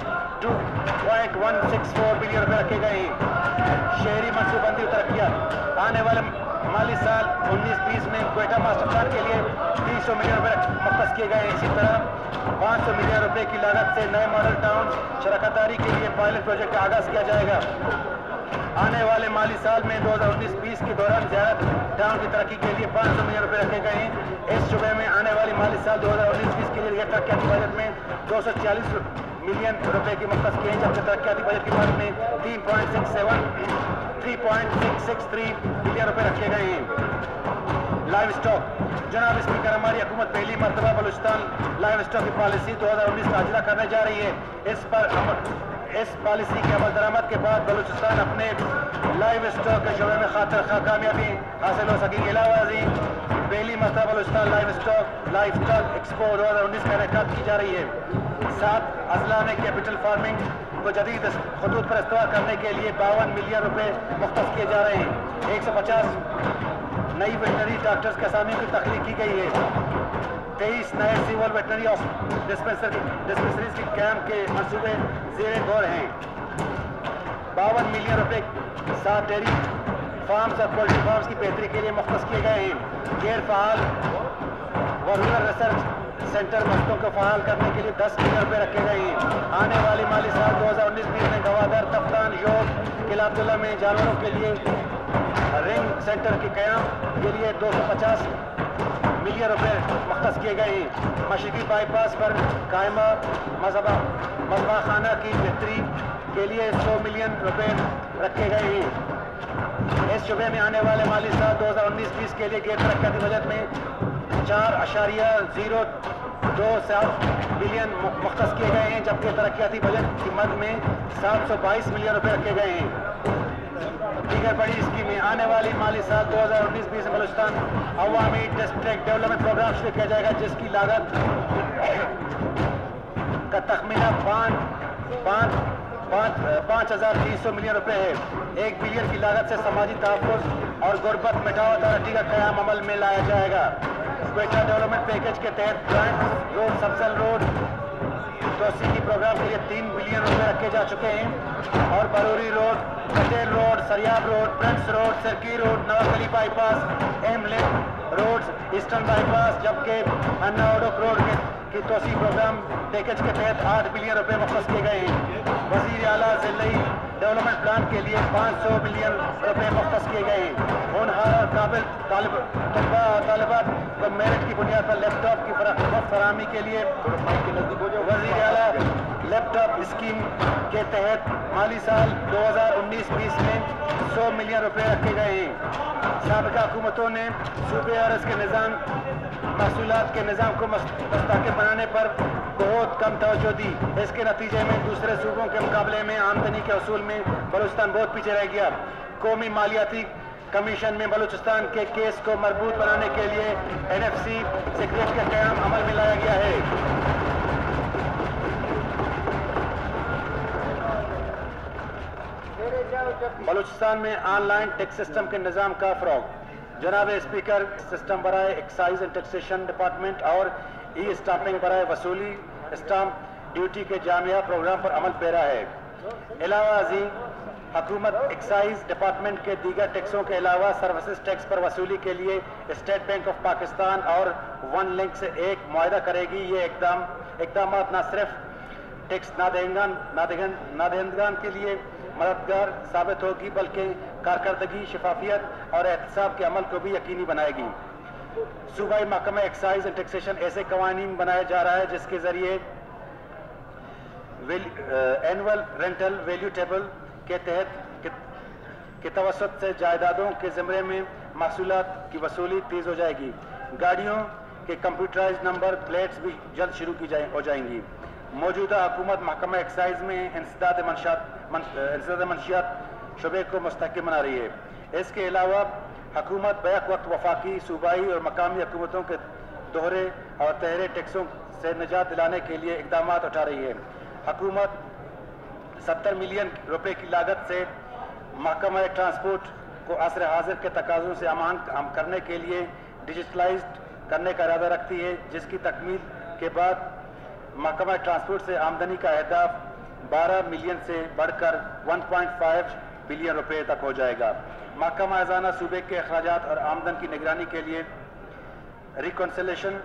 Speaker 2: 2.164 बिलियन रुपए रखे गए हैं। शहरी मनसूबबंदी और तरक्कियात आने वाले माली साल 19-20 में क्वेटा मास्टर प्लान के लिए 300 मिलियन रुपए मुख्तस किए गए हैं। इसी तरह 500 मिलियन रुपए की लागत से नए मॉडल टाउन शराकतदारी के लिए पायलट प्रोजेक्ट का आगाज किया जाएगा। आने वाले माली साल में 2019-20 के दौरान ज़ियारत टाउन की तरक्की के लिए 500 मिलियन रुपए रखे गए हैं। इस शुबे में आने वाली माली साल 2019-20 के लिए तरक्याती बजट में 240 मिलियन रुपए की मुख्तस किए हैं, जबकि तरक्याती बजट की मद में 3.663 बिलियन रुपए रखे गए हैं। लाइव स्टॉक जनाब स्पीकर, हमारी हुकूमत पहली मरतबा बलूचिस्तान लाइव स्टॉक की पॉलिसी 2019 का अजरा करने जा रही है। इस पॉलिसी के अमल दरामद के बाद बलूचिस्तान अपने लाइव स्टॉक के शोबे में खातिर कामयाबी हासिल हो सकेगी। इलाहाबादी पहली मरतबा बलूचिस्तान लाइव स्टॉक एक्सपो 2019 का इनेकाद की जा रही है। 7 अजला में कैपिटल फार्मिंग को जदीद खतूत पर इस्तेमाल करने के लिए 52 मिलियन रुपए मुख्तस किए जा रहे हैं। 150 नई वेटनरी डॉक्टर्स के असामियों की तख्लीक की गई है। 23 नए सिविल वेटनरी डिस्पेंसरीज के कैंप के मंसूबे ज़ेर गौर हैं। 52 मिलियन रुपए 7 डेयरी फार्म्स और पोल्ट्री फार्म्स की बेहतरी के लिए मुख्तस किए गए हैं। गैर फ़ाल व रूरल रिसर्च सेंटर मस्तों को फ़ाल करने के लिए 10 मिलियन रुपए रखे गए हैं। आने वाली माली साल 2019-20 में गवादर, तफ्तान, योग, किला अब्दुल्ला में जानवरों के लिए रिंग सेंटर के क़याम के लिए 250 मिलियन रुपए मुख्तस किए गए हैं। मशरकी बाईपास पर कायमा मज़बा खाना की बेहतरी के लिए 100 मिलियन रुपए रखे गए हैं। इस शुबे में आने वाले माली साल 2019-20 के लिए गैर तरक्याती बजट में 4.027 बिलियन मुख्तस किए गए हैं, जबकि तरक्याती बजट की मद में 722 मिलियन रुपए रखे गए हैं। दीगर बड़ी स्कीमें आने वाली माली साल 2019-20 में बलूचिस्तान अवामी डिस्ट्रिक्ट डेवलपमेंट प्रोग्राम शुरू किया जाएगा, जिसकी लागत का तखमीना 5,300 मिलियन रुपए है। 1 बिलियन की लागत से समाजी तहफ़्फ़ुज़ और गुर्बत मिटाओ अथॉरिटी का क़याम अमल में लाया जाएगा। क्वेटा डेवलपमेंट पैकेज के तहत जॉइंट रोड, सब्सल रोड तोसीकी प्रोग्राम के लिए 3 बिलियन रुपए रखे जा चुके हैं और brewery road, Patel road, Sariab road, prince road, Sirki road, नवागली बाईपास, एमलिन रोड, ईस्टर्न बाईपास, जबकि अन्ना ओडोक रोड की तोसी प्रोग्राम पैकेज के तहत 8 बिलियन रुपए मुख्तस किए गए हैं। वज़ीर आला ज़िलाई डेवलपमेंट प्लान के लिए 500 मिलियन रुपए मुख्तस किए गए हैं। होनहार और काबिल तलबा और तालिबात को मेरिट की बुनियाद पर लैपटॉप की फराहमी के लिए वज़ीर आला लैपटॉप स्कीम के तहत माली साल 2019-20 में 100 मिलियन रुपए रखे गए हैं। साबिक़ा हुकूमतों ने सूबे और इसके निज़ाम महसूलात के निज़ाम को मुस्तहकम बनाने पर बहुत कम तवज्जो दी। इसके नतीजे में दूसरे सूबों के मुकाबले में आमदनी के असूल में बलूचिस्तान बहुत पीछे रह गया। कौमी मालियाती कमीशन में बलूचिस्तान के केस को मजबूत बनाने के लिए NFC सेक्रेटरीट का क़याम अमल में लाया गया है। बलूचिस्तान में ऑनलाइन टैक्स सिस्टम के निज़ाम का फ़रोग़। जनाब स्पीकर, सिस्टम बराए एक्साइज एंड टैक्सेशन डिपार्टमेंट और ई स्टाम्पिंग बराए वसूली स्टाम्प ड्यूटी के जामिया प्रोग्राम पर अमल पैरा है। अलावा अजीम हुकूमत एक्साइज डिपार्टमेंट के दीगर टैक्सों के अलावा सर्विसेज टैक्स पर वसूली के लिए स्टेट बैंक ऑफ पाकिस्तान और वन लिंक से एक मुआहदा करेगी। ये इकदाम न सिर्फ टैक्स नादहिंदगान के लिए मददगार साबित होगी बल्कि कारकर्दगी, शफाफियत और एहतसाब के अमल को भी यकीनी बनाएगी। सूबाई महकमा एक्साइज एंड टैक्सेशन ऐसे कवानीन बनाया जा रहा है जिसके जरिए एनुअल रेंटल वैल्यू टेबल के तहत के तवसत से जायदादों के ज़िम्मे में महसूलात की वसूली तेज़ हो जाएगी। गाड़ियों के कंप्यूटराइज नंबर प्लेट्स भी जल्द शुरू हो जाएंगी। मौजूदा हुकूमत महकमा एक्साइज में इंसदाद मंशियात शुबे को मुस्तहकम बना रही है। इसके अलावा हुकूमत बैक वक्त वफाकी, सूबाई और मकामी हुकूमतों के दोहरे और तहरे टैक्सों से निजात दिलाने के लिए इकदाम उठा रही है। हुकूमत 70 मिलियन रुपए की लागत से महकमा ट्रांसपोर्ट को असर हाजिर के तकाज़ों से आमान करने के लिए डिजिटलाइज्ड करने का इरादा रखती है, जिसकी तकमील के बाद महकमा ट्रांसपोर्ट से आमदनी का अहदाफ 12 मिलियन से बढ़कर 1.5 बिलियन रुपए तक हो जाएगा। महकमा खजाना सूबे के अखराजात और आमदन की निगरानी के लिए रिकॉन्सिलेशन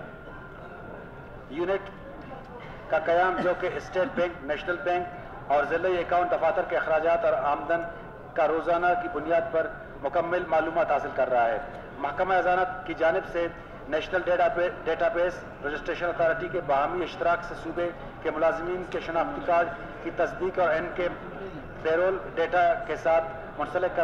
Speaker 2: यूनिट का क़याम, जो कि स्टेट बैंक, नेशनल बैंक और ज़िला अकाउंट दफातर के अखराजात और आमदन का रोज़ाना की बुनियाद पर मुकम्मल मालूमात हासिल कर रहा है। महकमा खजाना की जानिब से नेशनल डेटाबेस रजिस्ट्रेशन अथॉरिटी के बाहमी इश्तराक से सूबे के मुलाजिमीन के शनाख्ती कार्ड की तस्दीक और इनके पेरोल डेटा के साथ मुंसलिक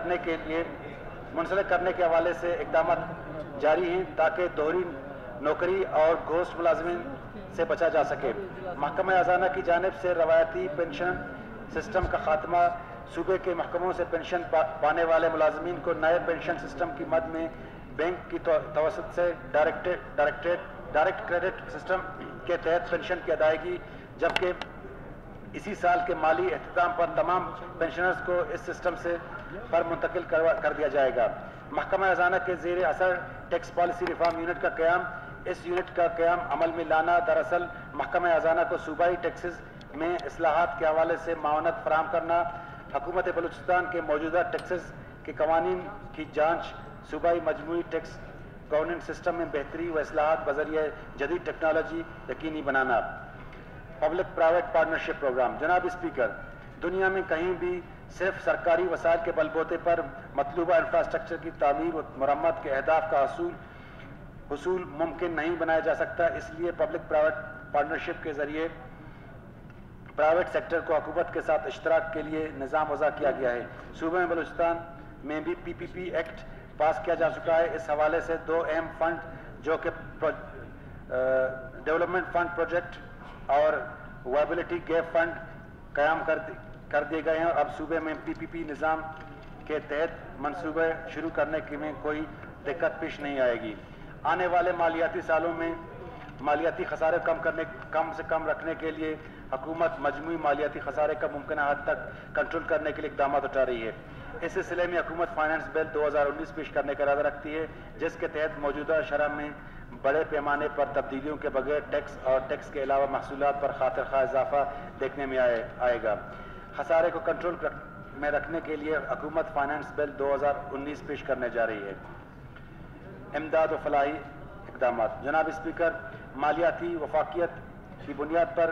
Speaker 2: करने के हवाले से इकदाम जारी हैं ताकि दोहरी नौकरी और घोस्ट मुलाजिमीन से बचा जा सके। महकमा खजाना की जानिब से रवायती पेंशन सिस्टम का खात्मा, सूबे के महकमों से पेंशन पाने वाले मुलाजिमीन को नए पेंशन सिस्टम की मद में बैंक की तवसत से डायरेक्ट क्रेडिट सिस्टम के तहत पेंशन की अदायगी, जबकि इसी साल के माली अख्ताम पर तमाम पेंशनर्स को इस सिस्टम से पर मुंतकिल कर दिया जाएगा। महकमा खजाना के ज़ेर असर टैक्स पॉलिसी रिफॉर्म यूनिट का क़याम। इस यूनिट का क़याम अमल में लाना दरअसल महकमा खजाना को सूबाई टैक्सेस में इस्लाहात के हवाले से मावनत फराहम करना, हुकूमत बलूचिस्तान के मौजूदा टैक्सेस के कवानीन की जाँच, सूबाई मजमूई टैक्स गवर्नेंस सिस्टम में बेहतरी व इस्लाहात बजरिए जदीद टेक्नोलॉजी यकीनी बनाना। Public private partnership programme. जनाब स्पीकर, दुनिया में कहीं भी सिर्फ सरकारी वसाइल के बलबूते पर मतलूबा इंफ्रास्ट्रक्चर की तामीर व मरम्मत के अहदाफ का हुसूल मुमकिन नहीं बनाया जा सकता। इसलिए पब्लिक प्राइवेट पार्टनरशिप के जरिए प्राइवेट सेक्टर को हुकूमत के साथ इश्तराक के लिए निज़ाम वज़ा किया गया है। सूबे में बलूचिस्तान में भी PPP एक्ट पास किया जा चुका है। इस हवाले से 2 अहम फंड, जो कि डेवलपमेंट फंड प्रोजेक्ट और वायबिलिटी गैप फंड क़याम कर दिए गए हैं। अब सूबे में PPP निज़ाम के तहत मंसूबे शुरू करने में कोई दिक्कत पेश नहीं आएगी। आने वाले मालियाती सालों में मालियाती खसारे कम से कम रखने के लिए हुकूमत मजमूई मालियाती खसारे का मुमकिन हद तक कंट्रोल करने के लिए इक़दाम उठा रही है। इस सिलसिले में हुकूमत फाइनेंस बिल 2019 पेश करने का इरादा रखती है, जिसके तहत मौजूदा शरह में बड़े पैमाने पर तब्दीलियों के बगैर टैक्स और टैक्स के अलावा महसूलात पर खातिर खा इजाफा देखने में आएगा। खसारे को कंट्रोल में रखने के लिए हुकूमत फाइनेंस बिल 2019 पेश करने जा रही है। इमदाद व फलाही इक़दाम। जनाब स्पीकर, मालियाती वफाकियत की बुनियाद पर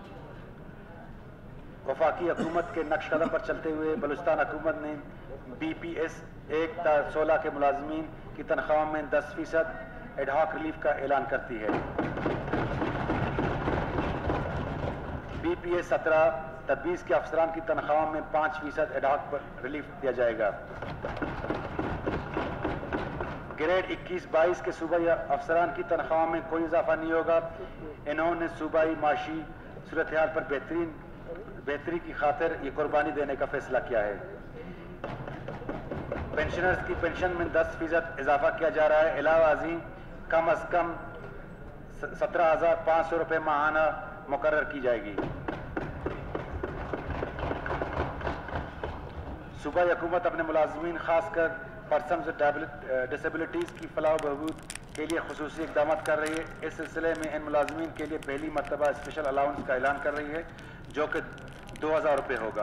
Speaker 2: वफाकी हुकूमत के नक्श कदम पर चलते हुए बलूचिस्तान हुकूमत ने BPS 1 ta 16 के मुलाजमीन की तनख्वाह में 10% एडहॉक रिलीफ का ऐलान करती है। BPS 17 ta 20 के अफसरान की तनख्वाह में 5% एडहॉक रिलीफ दिया जाएगा। ग्रेड 21-22 के सूबाई अफसरान की तनख्वाह में कोई इजाफा नहीं होगा। इन्होंने सूबाई माशी सूरत हाल पर बेहतरी की खातिर ये कुर्बानी देने का फैसला किया है। पेंशनर्स की पेंशन में 10% इजाफा किया जा रहा है। अलावा अजीम कम अज कम 17,500 रुपये माहाना मुकर्रर की जाएगी। सूबाई हुकूमत अपने मुलाजमीन खासकर पर्सन्स विद डिसेबिलिटीज़ की फलाह बहबूद के लिए खुसूसी इक़दाम कर रही है। इस सिलसिले में इन मुलाजमीन के लिए पहली मरतबा स्पेशल अलाउंस का ऐलान कर रही है जो कि 2,000 रुपये होगा।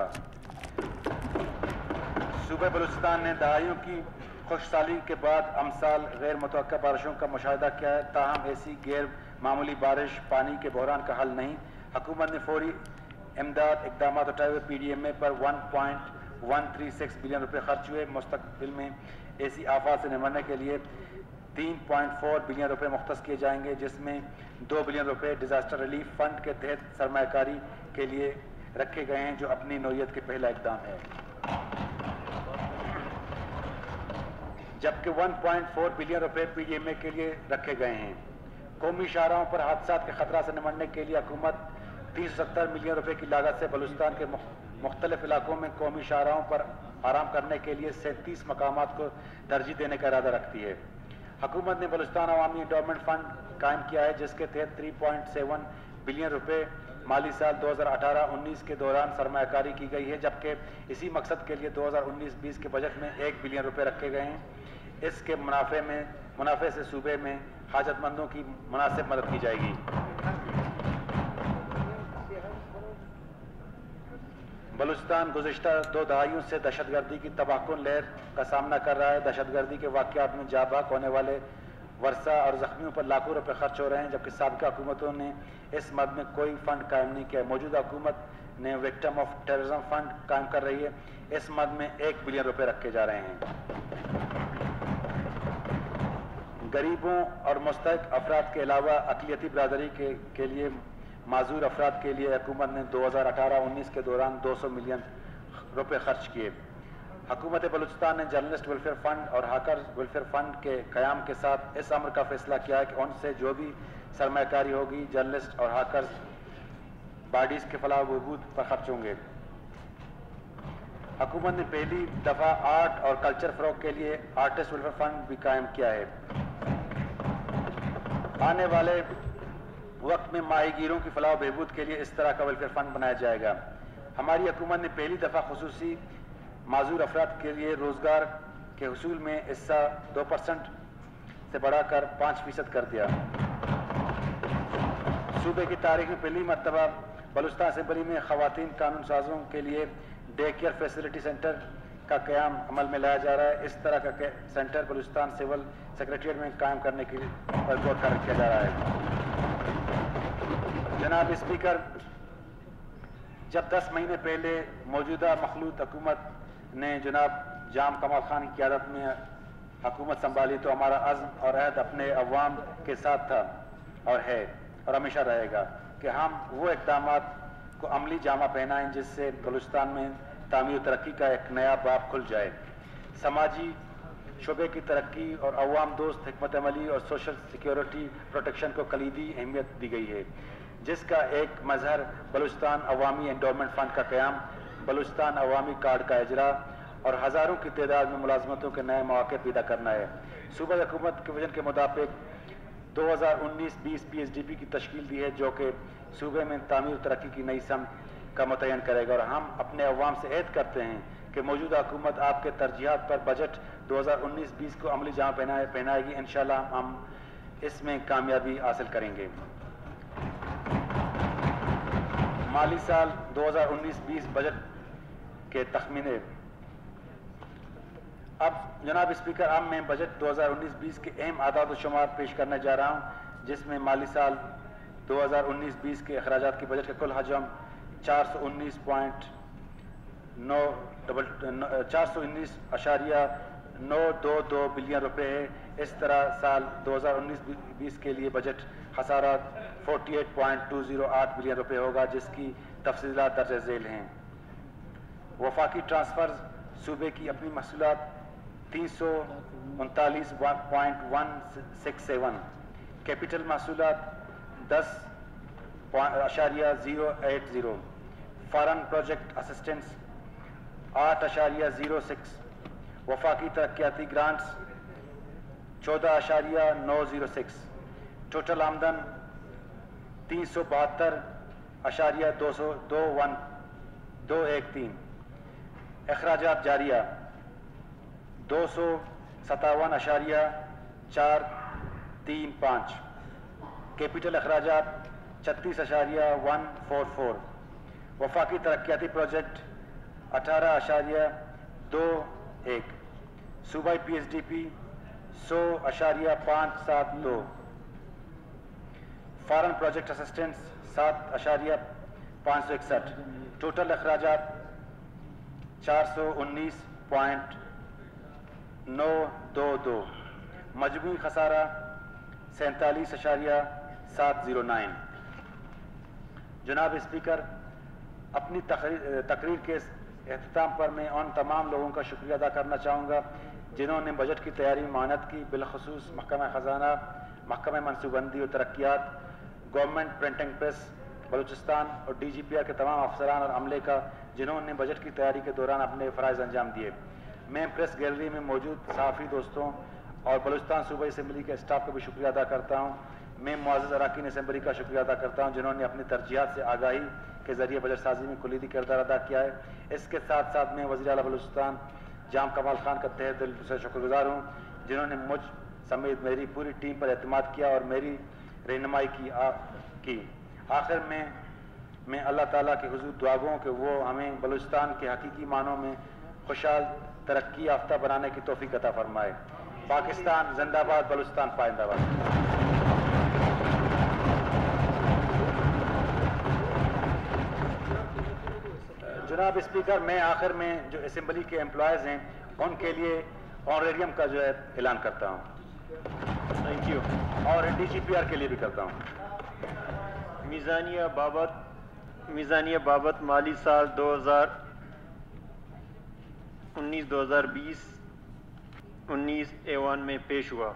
Speaker 2: सूबे बलूचिस्तान ने दहाइयों की खुशहाली के बाद अमसाल गैर मुतवक्का बारिशों का मुशाहिदा किया है, ताहम ऐसी गैर मामूली बारिश पानी के बहरान का हल नहीं। हुकूमत ने फौरी इमदाद इक़दाम उठाए हुए PDMA पर 1.136 बिलियन रुपये खर्च हुए। मुस्तकबिल में ऐसी आफात से निपटने के लिए 3.4 बिलियन रुपये मुख्तस किए जाएंगे, जिसमें 2 बिलियन रुपये डिजास्टर रिलीफ फंड के तहत सरमायाकारी के लिए रखे गए हैं, जो अपनी नौयत के पहला इक़दाम है। जबकि 1.4 बिलियन रुपये PDMA के लिए रखे गए हैं। कौमी शाहराहों पर हादसा के खतरा से निपटने के लिए हुकूमत 370 मिलियन रुपये की लागत से बलूचिस्तान के मुख्तलिफ इलाकों में कौमी शाहराहों पर आराम करने के लिए 37 मकामात को तरजीह देने का इरादा रखती है। हुकूमत ने बलूचिस्तान अवामी एंडोमेंट फंड कायम किया है, जिसके तहत 3.7 बिलियन रुपये माली साल 2018-19 के दौरान सरमायाकारी की गई है, जबकि इसी मकसद के लिए 2019-20 के बजट में 1 बिलियन रुपये रखे गए हैं। इसके मुनाफे से सूबे में हाजतमंदों की मुनासिब मदद की जाएगी। बलूचिस्तान गुज़िश्ता 2 दहाइयों से दहशतगर्दी की तबाहकुन लहर का सामना कर रहा है। दहशतगर्दी के वाक़यात में जाँ बहक होने वाले वर्षा और जख्मियों पर लाखों रुपए खर्च हो रहे हैं, जबकि साबिक़ा हुकूमतों ने इस मद में कोई फंड कायम नहीं किया। मौजूदा हुकूमत ने विक्टिम ऑफ टेररिज्म फंड कायम कर रही है। इस मद में 1 बिलियन रुपए रखे जा रहे हैं। गरीबों और मुस्तहक़ अफराद के अलावा अक़लियती बरादरी के लिए माजूर अफराद के लिए हुकूमत ने 2018-19 के दौरान 200 मिलियन रुपए खर्च किए। हुकूमत बलूचिस्तान ने जर्नलिस्ट वेलफेयर फंड और हाकर वेलफेयर फंड के क़याम के साथ इस अमर का फैसला किया है कि उनसे जो भी सरमायाकारी होगी जर्नलिस्ट और हाकर्स बॉडीज़ के फलाह बहबूद पर खर्च होंगे। हुकूमत ने पहली दफ़ा आर्ट और कल्चर फ़रोग़ के लिए आर्टिस्ट वेलफेयर फंड भी कायम किया है। आने वाले वक्त में माहीगीरों की फलाह बहबूद के लिए इस तरह का वेलफेयर फंड बनाया जाएगा। हमारी हुकूमत ने पहली दफ़ा खुसूसी माजूर अफराद के लिए रोज़गार के हुसूल में हिस्सा 2% से बढ़ाकर 5% कर दिया। सूबे की तारीख में पहली मरतबा बलूचिस्तान असेंबली में ख़वातीन कानून साजों के लिए डे केयर फैसिलिटी सेंटर का क़याम अमल में लाया जा रहा है। इस तरह का सेंटर बलूचिस्तान सिविल सेक्रेटरीट में कायम करने के लिए पर गौर किया जा रहा है। जनाब स्पीकर, जब 10 महीने पहले मौजूदा मखलूत हुकूमत ने जनाब जाम कमाल खान की क़यादत में हुकूमत संभाली तो हमारा अज़्म और अहद अपने अवाम के साथ था और है और हमेशा रहेगा कि हम वो इक़दामात को अमली जामा पहनाएं जिससे बलूचिस्तान में तामीर तरक्की का एक नया बाब खुल जाए। समाजी शोबे की तरक्की और अवाम दोस्त हिकमत अमली और सोशल सिक्योरिटी प्रोटेक्शन को कलीदी अहमियत दी गई है, जिसका एक मजहर बलूचिस्तान अवामी एंडोमेंट फंड का क़याम, बलूचिस्तान अवामी कार्ड का इजरा और हज़ारों की तादाद में मुलाजमतों के नए मौके पैदा करना है। सूबा हुकूमत के विजन के मुताबिक 2019-20 PSDP की तश्कील दी है, जो कि सूबे में तामीर तरक्की की नई सम का मुतय्यन करेगा और हम अपने अवाम से एहद करते हैं कि मौजूदा हुकूमत आपके तरजीहात पर बजट 2019-20 को अमली जामा पहनाएगी। इंशाअल्लाह हम इसमें कामयाबी हासिल करेंगे। माली साल 2019-20 बजट के तखमीने। अब जनाब स्पीकर, अब मैं बजट 2019-20 के अहम आदाद व शुमार पेश करने जा रहा हूँ, जिसमें माली साल 2019-20 के अखराजात की बजट का कुल हजम 419.922 बिलियन रुपए है। इस तरह साल 2019-20 के लिए बजट खसारात 48.208 बिलियन रुपए होगा, जिसकी तफसीलात दर्ज झेल हैं। वफाकी ट्रांसफर्स सूबे की अपनी महसूलात 339.167. कैपिटल महसूलात 10.080. Foreign project assistance 8.06. वफाकी तरक्याती ग्रांट्स 14.906. टोटल आमदन 372.213. अखराजात जारिया 257.435. कैपिटल अखराजात 36.144. वफाकी तरक्याती प्रोजेक्ट 18.21. सूबाई PSDP 100.572. Foreign project assistance 7.561. Total अखराजात 419.922. मजमूई खसारा 47.709. जनाब स्पीकर, अपनी तकरीर के एख्तिताम पर मैं उन तमाम लोगों का शुक्रिया अदा करना चाहूँगा जिन्होंने बजट की तैयारी में मानत की, बिलखसूस महकमा ख़जाना, महकमा मनसूबबंदी और तरक्यात, गवर्नमेंट प्रिंटिंग प्रेस बलूचिस्तान और DGPR के तमाम अफसरान और अमले का जिन्होंने बजट की तैयारी के दौरान अपने फ़राइज़ अंजाम दिए। मैं प्रेस गैलरी में मौजूद सहाफ़ी दोस्तों और बलूचिस्तान सूबाई असम्बली के स्टाफ का भी शुक्रिया अदा करता हूँ। मैं मुअज़्ज़ज़ अरकान असम्बली का शुक्रिया अदा करता हूँ जिन्होंने अपनी तरजीहात से आगाही के ज़रिए बजट साजी में कुलीदी किरदार अदा किया है। इसके साथ साथ मैं वज़ीर आला बलूचिस्तान जाम कमाल खान का तहे दिल से शुक्रगुजार हूँ जिन्होंने मुझ समेत मेरी पूरी टीम पर एतमाद किया और मेरी रहनुमाई की। आखिर में मैं अल्लाह ताला के हुजूर दुआ गो कि वो हमें बलूचिस्तान के हकीकी मानों में खुशहाल तरक्की याफ्ता बनाने की तौफीक अता फरमाए। पाकिस्तान जिंदाबाद, बलूचिस्तान पाइंदाबाद। जनाब स्पीकर, मैं आखिर में जो असम्बली के एम्प्लॉयज़ हैं उनके लिए ऑनरेरियम का जो है ऐलान करता हूँ।
Speaker 1: Thank you.
Speaker 2: और DGPR के लिए भी करता हूँ।
Speaker 1: मीज़ानिया बाबत माली साल 2019-2020 19 ऐवान में पेश हुआ।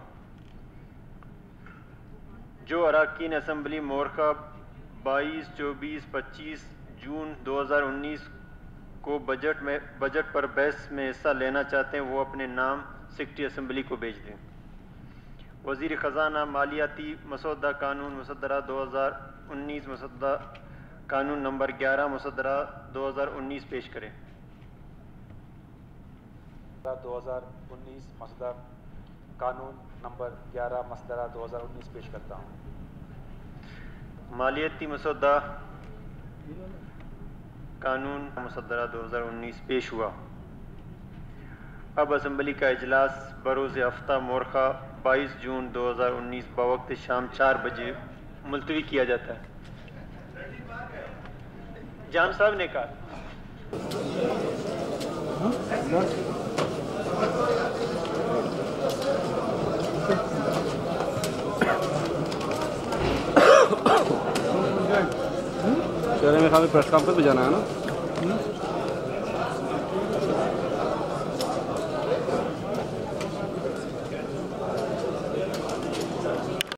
Speaker 1: जो अरकान असम्बली मोरखा 22, 24, 25 जून 2019 को बजट पर बहस में हिस्सा लेना चाहते हैं वो अपने नाम सेक्रेटरी असम्बली को भेज दें। वज़ीर ख़जाना मालियाती मसौदा कानून मुसद्दरा 2019 मसौदा कानून नंबर 11 मुसद्दरा 2019 पेश करें।
Speaker 6: 2019 मसौदा कानून नंबर 11 मसद्दरा 2019 पेश करता हूँ।
Speaker 1: मालियाती मसौदा कानून मुसद्दरा 2019 पेश हुआ। अब असम्बली का इजलास बरोज़ हफ्ता मोरखा 22 जून 2019 बवक्त शाम 4 बजे मुलतवी किया जाता है। जाम साहब ने कहा
Speaker 7: शहर में प्रेस कॉन्फ्रेंस में जाना है ना।